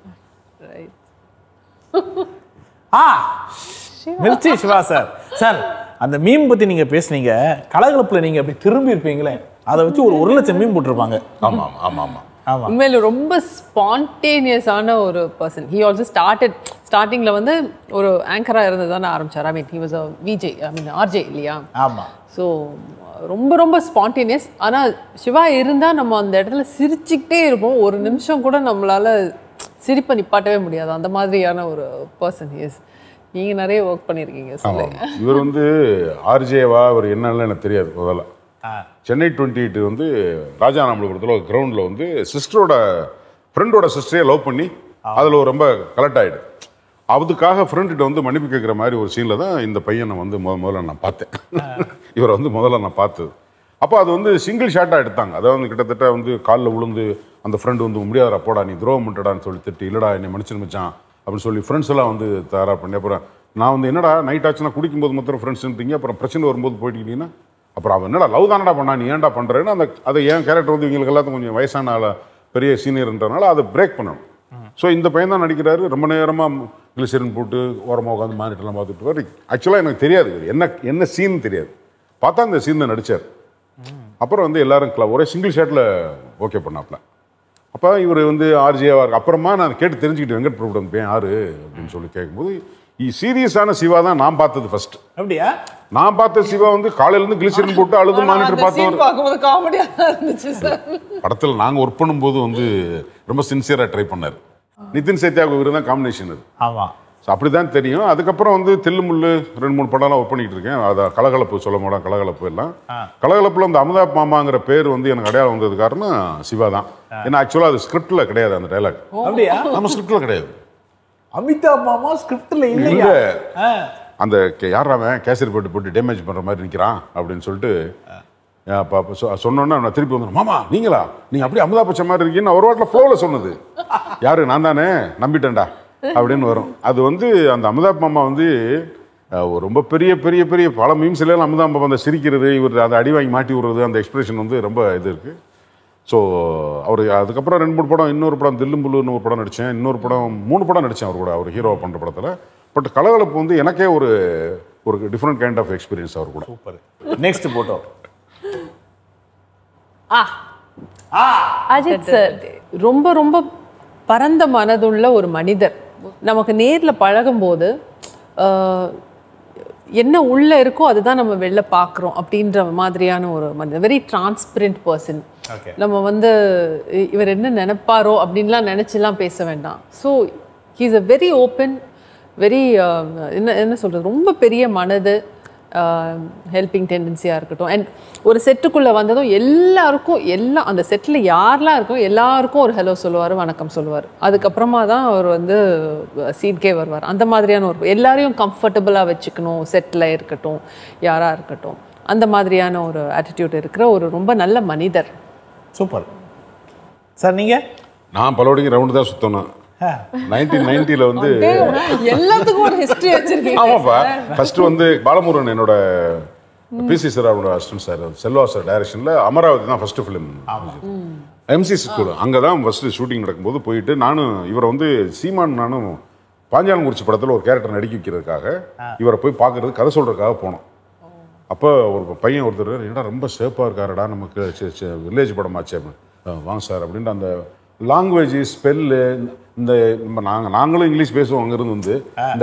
Mirchi Shiva sir. Sir, அந்த மீம் பற்றி நீங்கள் பேசுனீங்க, கலகலப்பில் நீங்கள் அப்படி திரும்பி இருப்பீங்களே, அதை வச்சு ஒரு 1 லட்சம் மீம் போட்டிருப்பாங்க. ஆமாம் ஆமாம் ஆமாம் ஆமாம். உண்மையில ரொம்ப ஸ்பான்டேனியஸான ஒரு பர்சன். ஹி ஆல்சோ ஸ்டார்டிங்கில் வந்து ஒரு ஆங்கராக இருந்து தானே ஆரம்பிச்சார். I mean he was a VJ, I mean RJ இல்லையா? ஆமாம். ஸோ ரொம்ப ரொம்ப ஸ்பான்டேனியஸ். ஆனால் சிவா இருந்தால் நம்ம அந்த இடத்துல சிரிச்சுக்கிட்டே இருப்போம். ஒரு நிமிஷம் கூட நம்மளால சிரிப்பை நிப்பாட்டவே முடியாது. அந்த மாதிரியான ஒரு பர்சன் இஸ். நீங்கள் நிறைய ஒர்க் பண்ணியிருக்கீங்க. இவர் வந்து ஆர்ஜேவா அவர் என்னன்னு எனக்கு தெரியாது. முதல்ல சென்னை 28 வந்து ராஜாநாமபுரத்தில் ஒரு கிரவுண்டில் வந்து சிஸ்டரோட ஃப்ரெண்டோட சிஸ்டரே லவ் பண்ணி அதில் ரொம்ப கலெக்ட் ஆகிடு. அதுக்காக ஃப்ரெண்ட்கிட்ட வந்து மன்னிப்பு கேட்குற மாதிரி ஒரு சீனில் தான் இந்த பையனை வந்து முதல்ல நான் பார்த்தேன். இவரை வந்து முதல்ல நான் பார்த்தது. அப்போ அது வந்து சிங்கிள் ஷாட்டாக எடுத்தாங்க. அதாவது கிட்டத்தட்ட வந்து காலில் விழுந்து அந்த ஃப்ரெண்டு வந்து முடியாதா போடா, நீ துரோகம் பண்ணிட்டடான்னு சொல்லி திட்டு, இல்லைடா என்னை மன்னிச்சு மச்சான் அப்படின்னு சொல்லி ஃப்ரெண்ட்ஸ் எல்லாம் வந்து தயாராக பண்ணி, அப்புறம் நான் வந்து என்னடா நைட் ஆச்சுன்னா குடிக்கும்போது மாத்திரம் ஃப்ரெண்ட்ஸ்ன்றீங்க, அப்புறம் பிரச்சனை வரும்போது போயிட்டீங்கன்னா அப்புறம் அவன் என்னடா லவ் தானடா பண்ணா, நீ ஏன்டா பண்ணுறேன்னு அந்த அதை என் கேரக்டர் வந்து இவங்களுக்கு எல்லாத்துக்கும் கொஞ்சம் வயசான ஆள பெரிய சீனியர்ன்றனால அதை பிரேக் பண்ணணும். ஸோ இந்த பையன் தான் நடிக்கிறாரு. ரொம்ப நேரமாக கிளிசரின் போட்டு ஓரமாக உட்காந்து மானிட்டர்லாம் பார்த்துட்டு வர. ஆக்சுவலாக எனக்கு தெரியாது என்ன சீன் தெரியாது. பார்த்தா இந்த சீன் தான் நடித்தார். அப்புறம் வந்து எல்லாரும் ஒரே சிங்கிள் ஷாட்டில் ஓகே பண்ணாப்ல. அப்போ இவர் வந்து ஆர்ஜியாக இருக்கு. அப்புறமா நான் கேட்டு தெரிஞ்சுக்கிட்டு வெங்கட் பிரபுடன் பையன் யாரு அப்படின்னு சொல்லி கேட்கும்போது சீரியஸான சிவா தான் நான் பார்த்தது ஃபர்ஸ்ட். அப்படியா? நான் பார்த்த சிவா வந்து காலையிலேருந்து கிளிசரின் போட்டு அழுது மானிட்டர் பார்க்கும்போது காமெடியாக இருந்துச்சு சார். படத்தில் நாங்கள் ஒர்க் பண்ணும்போது வந்து ரொம்ப சின்சியராக ட்ரை பண்ணார். நிதின் சேத்தியாவுக்கு இவர் தான் காம்பினேஷன் அது. ஆமாம். ஸோ அப்படி தான் தெரியும். அதுக்கப்புறம் வந்து தில்லுமுள்ளு 2-3 படம்லாம் ஒர்க் பண்ணிகிட்டு இருக்கேன். அதை கலகலப்பு சொல்ல மாட்டோம், கலகலப்பு எல்லாம். கலகலப்பில் அந்த அமுதாப் மாமாங்கிற பேர் வந்து எனக்கு அடையாளம் வந்தது காரணம் சிவா தான். ஏன்னா ஆக்சுவலாக அது ஸ்கிரிப்டில் கிடையாது அந்த டைலாக். அப்படியா? நம்ம ஸ்கிரிப்டில் கிடையாது. அமிதாப் மாமா ஸ்கிரிப்டில் இல்லையா? அந்த யாராவன் கேசரி போட்டு டேமேஜ் பண்ணுற மாதிரி நிற்கிறான் அப்படின்னு சொல்லிட்டு சொன்னோன்னா நான் திருப்பி வந்து மாமா நீங்களா, நீங்கள் அப்படியே அமுதா பச்சை மாதிரி இருக்கீங்கன்னு ஒரு வாட்டில் ஃப்ளோவில் சொன்னது. யாரு? நான் தானே, நம்பிட்டேன்டா அப்படின்னு வரும். அது வந்து அந்த அமுதாப் மாமா வந்து ரொம்ப பெரிய பெரிய பெரிய பல மீம்ஸ்லாம் அமுதாப் மாமா அந்த சிரிக்கிறது, இவர் அதை அடி வாங்கி மாட்டி விடுறது, அந்த எக்ஸ்பிரஷன் வந்து ரொம்ப இது இருக்குது. ஸோ அவர் அதுக்கப்புறம் 2-3 படம், இன்னொரு படம் தில்லும்புல்லுன்னு ஒரு படம் நடித்தேன், இன்னொரு படம் 3 படம் நடித்தேன் அவர் கூட, அவர் ஹீரோவாக பண்ணுற படத்தில். பட் கலகலப்பு வந்து எனக்கே ஒரு டிஃப்ரெண்ட் கைண்ட் ஆஃப் எக்ஸ்பீரியன்ஸ் அவர் கூட. Super. Next photo. Ajith sir ரொம்ப ரொம்ப பரந்த மனதுள்ள ஒரு மனிதர். நமக்கு நேரில் பழகும்போது என்ன உள்ளே இருக்கோ அதுதான் நம்ம வெளில பார்க்குறோம் அப்படின்ற மாதிரியான ஒரு மனிதர். Very transparent person. நம்ம வந்து இவர் என்ன நினைப்பாரோ அப்படின்லாம் நினச்சிலாம் பேச வேண்டாம். So he is a very open, very என்ன சொல்கிறது, ரொம்ப பெரிய மனது, ஹெல்பிங் டெண்டன்சியாக இருக்கட்டும். அண்ட் ஒரு செட்டுக்குள்ளே வந்ததும் எல்லாருக்கும் அந்த செட்டில் யாரெல்லாம் இருக்கோ எல்லாருக்கும் ஒரு ஹலோ சொல்லுவார், வணக்கம் சொல்லுவார். அதுக்கப்புறமா தான் அவர் வந்து சீட்கே வருவார். அந்த மாதிரியான ஒரு எல்லாரையும் கம்ஃபர்டபுளாக வச்சுக்கணும், செட்டில் இருக்கட்டும் யாராக இருக்கட்டும், அந்த மாதிரியான ஒரு ஆட்டிடியூட் இருக்கிற ஒரு ரொம்ப நல்ல மனிதர். Super sir. நீங்கள்? நான் பலவடிக்கு ரவுண்டு தான் சுற்றணும். 1990 வந்து எல்லாத்துக்கும் ஒரு ஹிஸ்டரி வச்சிருக்கீங்க. ஆமாப்பா. ஃபர்ஸ்ட் வந்து பாலமுருகன் என்னோட பிசி சார் அவரோட அசிஸ்டன்ட் சார், செல்வா சார் டைரக்ஷனில் அமராவதி தான் ஃபர்ஸ்ட் ஃபிலிம். எம்சி ஸ்கூல் அங்கே தான் ஃபர்ஸ்ட் ஷூட்டிங் நடக்கும்போது போயிட்டு நானும் இவரை வந்து சீமான் நானும் பாஞ்சாலங்குறிச்சி படத்தில் ஒரு கேரக்டர் நடிக்க வைக்கிறதுக்காக இவரை போய் பார்க்கறது, கதை சொல்கிறதுக்காக போனோம். அப்போ ஒரு பையன் ஒருத்தர், ஏன்னா ரொம்ப சேஃபாக இருக்காருடா, நமக்கு வில்லேஜ் படமாச்சு அப்படின்னு, வாங்க சார் அப்படின்ட்டு அந்த லாங்குவேஜ் ஸ்பெல்லு இந்த நாங்களும் இங்கிலீஷ் பேசுவோம் அங்கேருந்து வந்து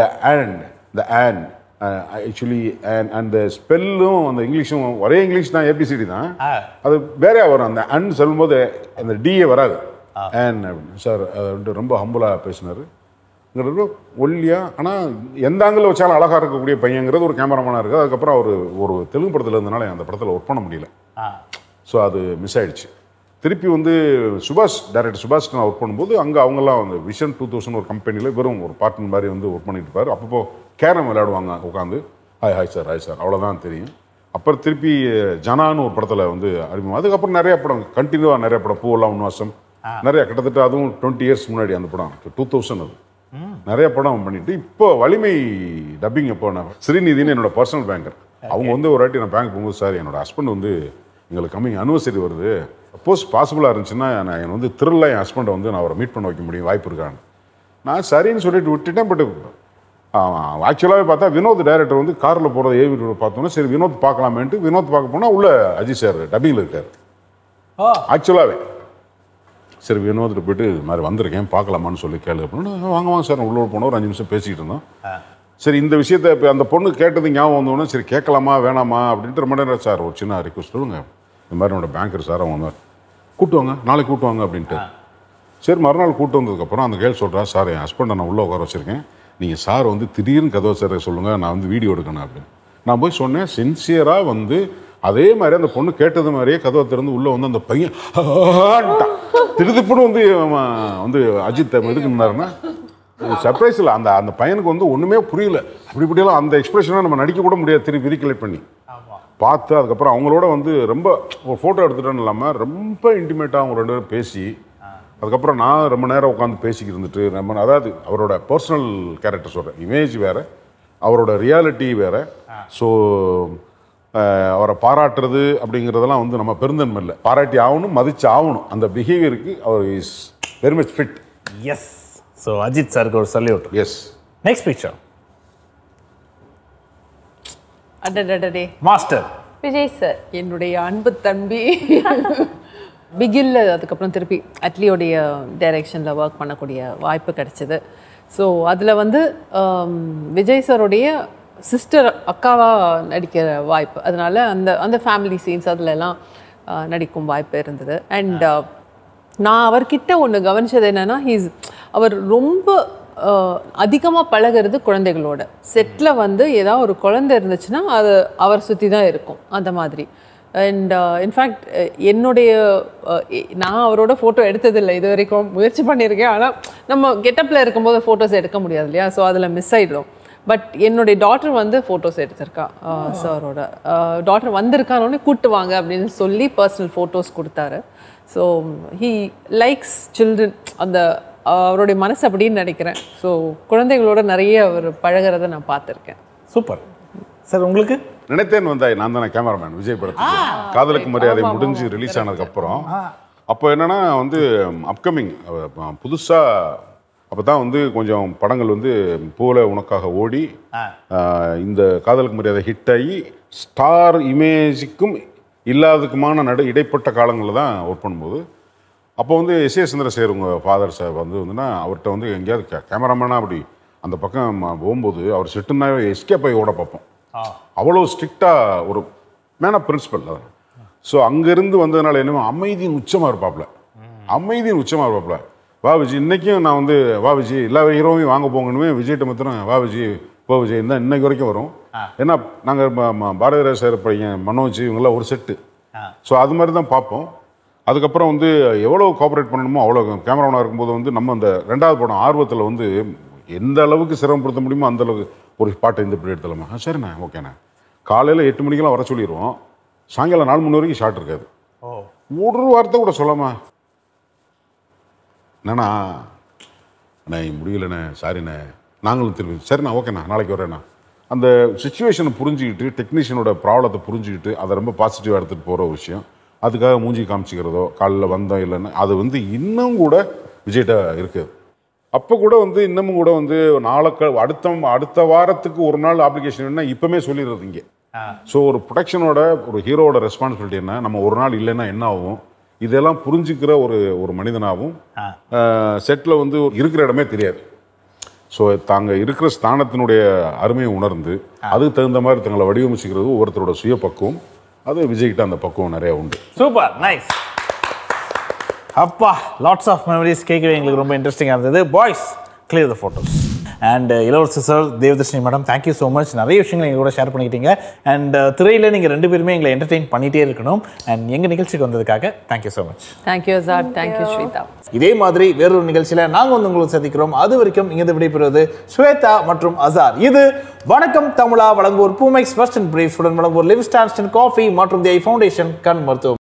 இந்த ஆண்ட் ஆக்சுவலி அந்த ஸ்பெல்லும் அந்த இங்கிலீஷும் ஒரே இங்கிலீஷ் தான், ஏபிசிடி தான், அது வேறையா வரும். அந்த அன் சொல்லும்போது அந்த டிஏ வராது. ஆன் அப்படின்னு சார் அதை வந்துட்டு ரொம்ப ஹம்புளாக பேசினார். இங்கிறது ஒல்லியா, ஆனால் எந்த ஆங்கிள் வச்சாலும் அழகாக இருக்கக்கூடிய பையங்கிறது ஒரு கேமராமேனாக இருக்குது. அதுக்கப்புறம் அவர் ஒரு தெலுங்கு படத்தில் இருந்தனால அந்த படத்தில் ஒர்க் பண்ண முடியல. ஸோ அது மிஸ் ஆயிடுச்சு. திருப்பி வந்து டைரக்டர் சுபாஷ் நான் ஒர்க் பண்ணும்போது அங்கே அவங்கெல்லாம் வந்து விஷன் 2000 ஒரு கம்பெனியில் வெறும் ஒரு பார்ட்னர் மாதிரி வந்து ஒர்க் பண்ணிட்டு இருப்பார். அப்பப்போ கேரம் விளையாடுவாங்க உட்காந்து, ஹாய் சார் அவ்வளோதான் தெரியும். அப்புறம் திருப்பி ஜனான்னு ஒரு படத்தில் வந்து அறிமுகம். அதுக்கப்புறம் நிறைய படம் கண்டினியூவாக நிறைய படம், பூவெல்லாம் உன்வாசம் நிறைய, கிட்டத்தட்ட அதுவும் 20 இயர்ஸ் முன்னாடி அந்த படம் 2000 அது நிறைய படம் பண்ணிட்டு இப்போ வலிமை டப்பிங். எப்போ நான் ஸ்ரீநிதினு என்னோட பர்சனல் பேங்கர், அவங்க வந்து ஒரு வாட்டி நான் பேங்க் போகும்போது, சார் என்னோட ஹஸ்பண்ட் வந்து எங்களுக்கு கம்மிங் அனிவர்சரி வருது, சப்போஸ் பாசிபிளாக இருந்துச்சுன்னா நான் என் வந்து திருவிழா என் ஹஸ்பண்டை வந்து நான் அவரை மீட் பண்ண வைக்க முடியும், வாய்ப்பு இருக்கான்னு. நான் சரின்னு சொல்லிட்டு விட்டுட்டேன். பட் ஆக்சுவலாகவே பார்த்தா வினோத் டைரக்டர் வந்து காரில் போகிறத ஏவி பார்த்தோன்னா சரி வினோத் பார்க்கலாமேன்ட்டு வினோத் பார்க்க போனால் உள்ள அஜித் சார் டப்பிங்கில் இருக்கார். ஆக்சுவலாகவே சரி வினோத்துட்டு போயிட்டு இது மாதிரி வந்திருக்கேன் பார்க்கலாமான்னு சொல்லி கேளு அப்படின்னு, வாங்க சார் உள்ளே போனோம். ஒரு 5 நிமிஷம் பேசிக்கிட்டு இருந்தோம். சரி இந்த விஷயத்த இப்போ அந்த பொண்ணு கேட்டது ஞாபகம் வந்தோடனே சரி கேட்கலாமா வேணாமா அப்படின்ட்டு ரொம்ப நேரம், சார் ஒரு சின்ன ரிக்வஸ்ட் சொல்லுங்க, இந்த மாதிரி என்னோட பேங்கர் சார் அவங்க கூட்டுவாங்க, நாளைக்கு கூட்டுவாங்க அப்படின்ட்டு. சரி மறுநாள் கூட்டு வந்ததுக்கப்புறம் அந்த கேள் சொல்கிறா, சார் என் ஹஸ்பண்டை நான் உள்ளே உட்கார வச்சுருக்கேன், நீங்கள் சார் வந்து திடீர்னு கதவை சார் சொல்லுங்கள், நான் வந்து வீடியோ எடுக்கணும் அப்படின்னு. நான் போய் சொன்னேன். சின்சியராக வந்து அதே மாதிரி அந்த பொண்ணு கேட்டது மாதிரியே கதவை திறந்து உள்ளே வந்து அந்த பையன் திருதுப்புன்னு வந்து அஜித் எதுக்கு இருந்தாருன்னா சர்ப்ரைஸ் இல்லை. அந்த பையனுக்கு வந்து ஒன்றுமே புரியல. இப்படியெல்லாம் அந்த எக்ஸ்பிரஷனாக நம்ம நடிக்க கூட முடியாது. திருப்பி ரீகலெக்ட் பண்ணி பார்த்து அதுக்கப்புறம் அவங்களோட வந்து ரொம்ப ஒரு ஃபோட்டோ எடுத்துட்டோன்னு இல்லாமல் ரொம்ப இன்டிமேட்டாக அவங்க 2 பேரும் பேசி அதுக்கப்புறம் நான் ரொம்ப நேரம் உட்காந்து பேசிக்கிட்டு இருந்துட்டு நம்ம அதாவது அவரோட பர்சனல் கேரக்டர் சொல்கிறேன், இமேஜ் வேறு அவரோட ரியாலிட்டி வேறு. ஸோ அவரை பாராட்டுறது அப்படிங்கிறதெல்லாம் வந்து நம்ம பெருந்தன்மை இல்லை, பாராட்டி ஆகணும், மதிச்சு ஆகணும். அந்த பிஹேவியருக்கு அவர் is very much fit. Yes. So Ajith சாருக்கு ஒரு சல்யூட். எஸ். Next picture. அடடடடே மாஸ்டர் விஜய் சார், என்னுடைய அன்பு தம்பி. பிகில்ல அதுக்கப்புறம் திருப்பி அட்லியோடைய டைரெக்ஷனில் ஒர்க் பண்ணக்கூடிய வாய்ப்பு கிடைச்சிது. ஸோ அதில் வந்து விஜய் சாருடைய சிஸ்டர் அக்காவாக நடிக்கிற வாய்ப்பு, அதனால அந்த ஃபேமிலி சீன்ஸ் அதிலெல்லாம் நடிக்கும் வாய்ப்பு இருந்தது. அண்ட் நான் அவர்கிட்ட ஒன்று கவனிச்சது என்னென்னா அவர் ரொம்ப அதிகமாக பழகிறது குழந்தைகளோட. செட்டில் வந்து ஏதாவது ஒரு குழந்தை இருந்துச்சுன்னா அது அவர் சுற்றி தான் இருக்கும் அந்த மாதிரி. அண்ட் இன்ஃபேக்ட் என்னுடைய நான் அவரோட ஃபோட்டோ எடுத்ததில்லை இது வரைக்கும், முயற்சி பண்ணியிருக்கேன். ஆனால் நம்ம கெட்டப்பில் இருக்கும்போது ஃபோட்டோஸ் எடுக்க முடியாது இல்லையா, ஸோ அதில் மிஸ் ஆகிடும். பட் என்னுடைய டாட்டர் வந்து ஃபோட்டோஸ் எடுத்திருக்கா சாரோட. டாட்டர் வந்திருக்கானோடனே கூப்பிட்டு வாங்க அப்படின்னு சொல்லி பர்சனல் ஃபோட்டோஸ் கொடுத்தாரு. ஸோ ஹீ லைக்ஸ் சில்ட்ரன், அந்த அவருடைய மனசு அப்படின்னு நினைக்கிறேன். ஸோ குழந்தைகளோட நிறைய அவர் பழகிறத நான் பார்த்துருக்கேன். Super sir. உங்களுக்கு நினைத்தேன் வந்தாய், நான் தானே கேமராமேன் விஜய் படத்துக்கு காதலுக்கு மரியாதை முடிஞ்சு ரிலீஸ் ஆனதுக்கப்புறம். அப்போ என்னன்னா வந்து அப்கமிங் புதுசாக அப்போ தான் வந்து கொஞ்சம் படங்கள் வந்து போல உனக்காக ஓடி இந்த காதலுக்கு மரியாதை ஹிட் ஆகி ஸ்டார் இமேஜுக்கும் இல்லாததுக்குமான இடைப்பட்ட காலங்களில் தான் ஒர்க் பண்ணும்போது அப்போ வந்து எஸ்.ஏ. சந்திரசேகர் உங்கள் ஃபாதர் சார் வந்துன்னா அவர்கிட்ட வந்து எங்கேயாவது கேமராமேனாக அப்படி அந்த பக்கம் போகும்போது அவர் செட்டுனாவே எஸ்கேப் ஆகி ஓட பார்ப்போம். அவ்வளோ ஸ்ட்ரிக்டாக ஒரு மேன் ஆஃப் பிரின்சிபல். ஸோ அங்கேருந்து வந்ததுனால என்னமோ அமைதியின் உச்சமாக இருப்பாப்புல, அமைதியின் உச்சமாக இருப்பாப்புல. வா விஜய், இன்றைக்கும் நான் வந்து வா விஜய் எல்லா ஹீரோவையும் வாங்க போங்கன்னு விஜய்கிட்ட மாத்திரம் வா விஜய் போ விஜய் தான் இன்னைக்கு வரைக்கும் வரும். ஏன்னா நாங்கள் பாரதிராஜ் சார் பையன் மனோஜ் இவங்கெல்லாம் ஒரு செட்டு. ஸோ அது மாதிரி தான் பார்ப்போம். அதுக்கப்புறம் வந்து எவ்வளோ கோஆப்ரேட் பண்ணணுமோ அவ்வளோ கேமராமேனாக இருக்கும்போது வந்து நம்ம அந்த 2வது படம் ஆர்வத்தில் வந்து எந்த அளவுக்கு சிரமப்படுத்த முடியுமோ அந்த அளவுக்கு ஒரு பாட்டை இந்த இப்படி எடுத்துலாமா, சரிண்ணா ஓகேண்ணா. காலையில் 8 மணிக்கெல்லாம் வர சொல்லிடுவோம், சாயங்காலம் 4 மணி வரைக்கும் ஷார்ட் இருக்காது. ஒரு வார்த்தை கூட சொல்லாமா, என்னண்ணா அண்ணா முடியலண்ணே சாரிண்ணே, நாங்களும் திரும்பி சரிண்ணா ஓகேண்ணா நாளைக்கு வரேண்ணா. அந்த சுச்சுவேஷனை புரிஞ்சுக்கிட்டு டெக்னீஷியனோட ப்ராப்ளத்தை புரிஞ்சுக்கிட்டு அதை ரொம்ப பாசிட்டிவாக எடுத்துகிட்டு போகிற விஷயம். அதுக்காக மூஞ்சி காமிச்சிக்கிறதோ காலையில் வந்தோம் இல்லைன்னா அது வந்து இன்னும் கூட விஜய்கிட்ட இருக்குது. அப்போ கூட வந்து இன்னமும் கூட வந்து அடுத்த வாரத்துக்கு ஒரு நாள் அப்ளிகேஷன் என்ன இப்போமே சொல்லிடுறது இங்கே. ஸோ ஒரு ப்ரொடக்ஷனோட ஒரு ஹீரோவோட ரெஸ்பான்சிபிலிட்டி என்ன, நம்ம ஒரு நாள் இல்லைன்னா என்ன ஆகும், இதெல்லாம் புரிஞ்சுக்கிற ஒரு மனிதனாகவும் செட்டில் வந்து இருக்கிற இடமே தெரியாது. ஸோ தாங்க இருக்கிற ஸ்தானத்தினுடைய அருமையை உணர்ந்து அதுக்கு தகுந்த மாதிரி தங்களை வடிவமைச்சுக்கிறது ஒவ்வொருத்தரோட சுய பக்குவம். அது விஜய்கிட்ட அந்த பக்குவம் நிறையா உண்டு. Super nice. அப்பா லாட்ஸ் ஆஃப் மெமரிஸ் கேட்கவே எங்களுக்கு ரொம்ப இன்ட்ரெஸ்டிங்காக இருந்தது. Boys clear the photos. And Ilavarasu sir, Devadarshini madam, thank you so much. நிறைய விஷயங்கள் எங்கள் கூட ஷேர் பண்ணிக்கிட்டீங்க. அண்ட் திரையில் நீங்கள் 2 பேருமே எங்களை என்டர்டெயின் பண்ணிகிட்டே இருக்கணும். அண்ட் எங்கள் நிகழ்ச்சிக்கு வந்ததுக்காக thank you so much. Thank you sir. Thank you Swetha. இதே மாதிரி வேறொரு நிகழ்ச்சியில் நாங்கள் வந்து உங்களை சந்திக்கிறோம். அது வரைக்கும் இங்கே விடைபெறுவது ஸ்வேதா மற்றும் அசார். இது வணக்கம் தமிழா வழங்குவோர் பூமெக்ஸ் ஃபர்ஸ்ட் அண்ட் பிரீஃப் உடன் வழங்குவோர் லிவிஸ்டார் காஃபி மற்றும் தி ஐ ஃபவுண்டேஷன் கண் மருத்துவம்.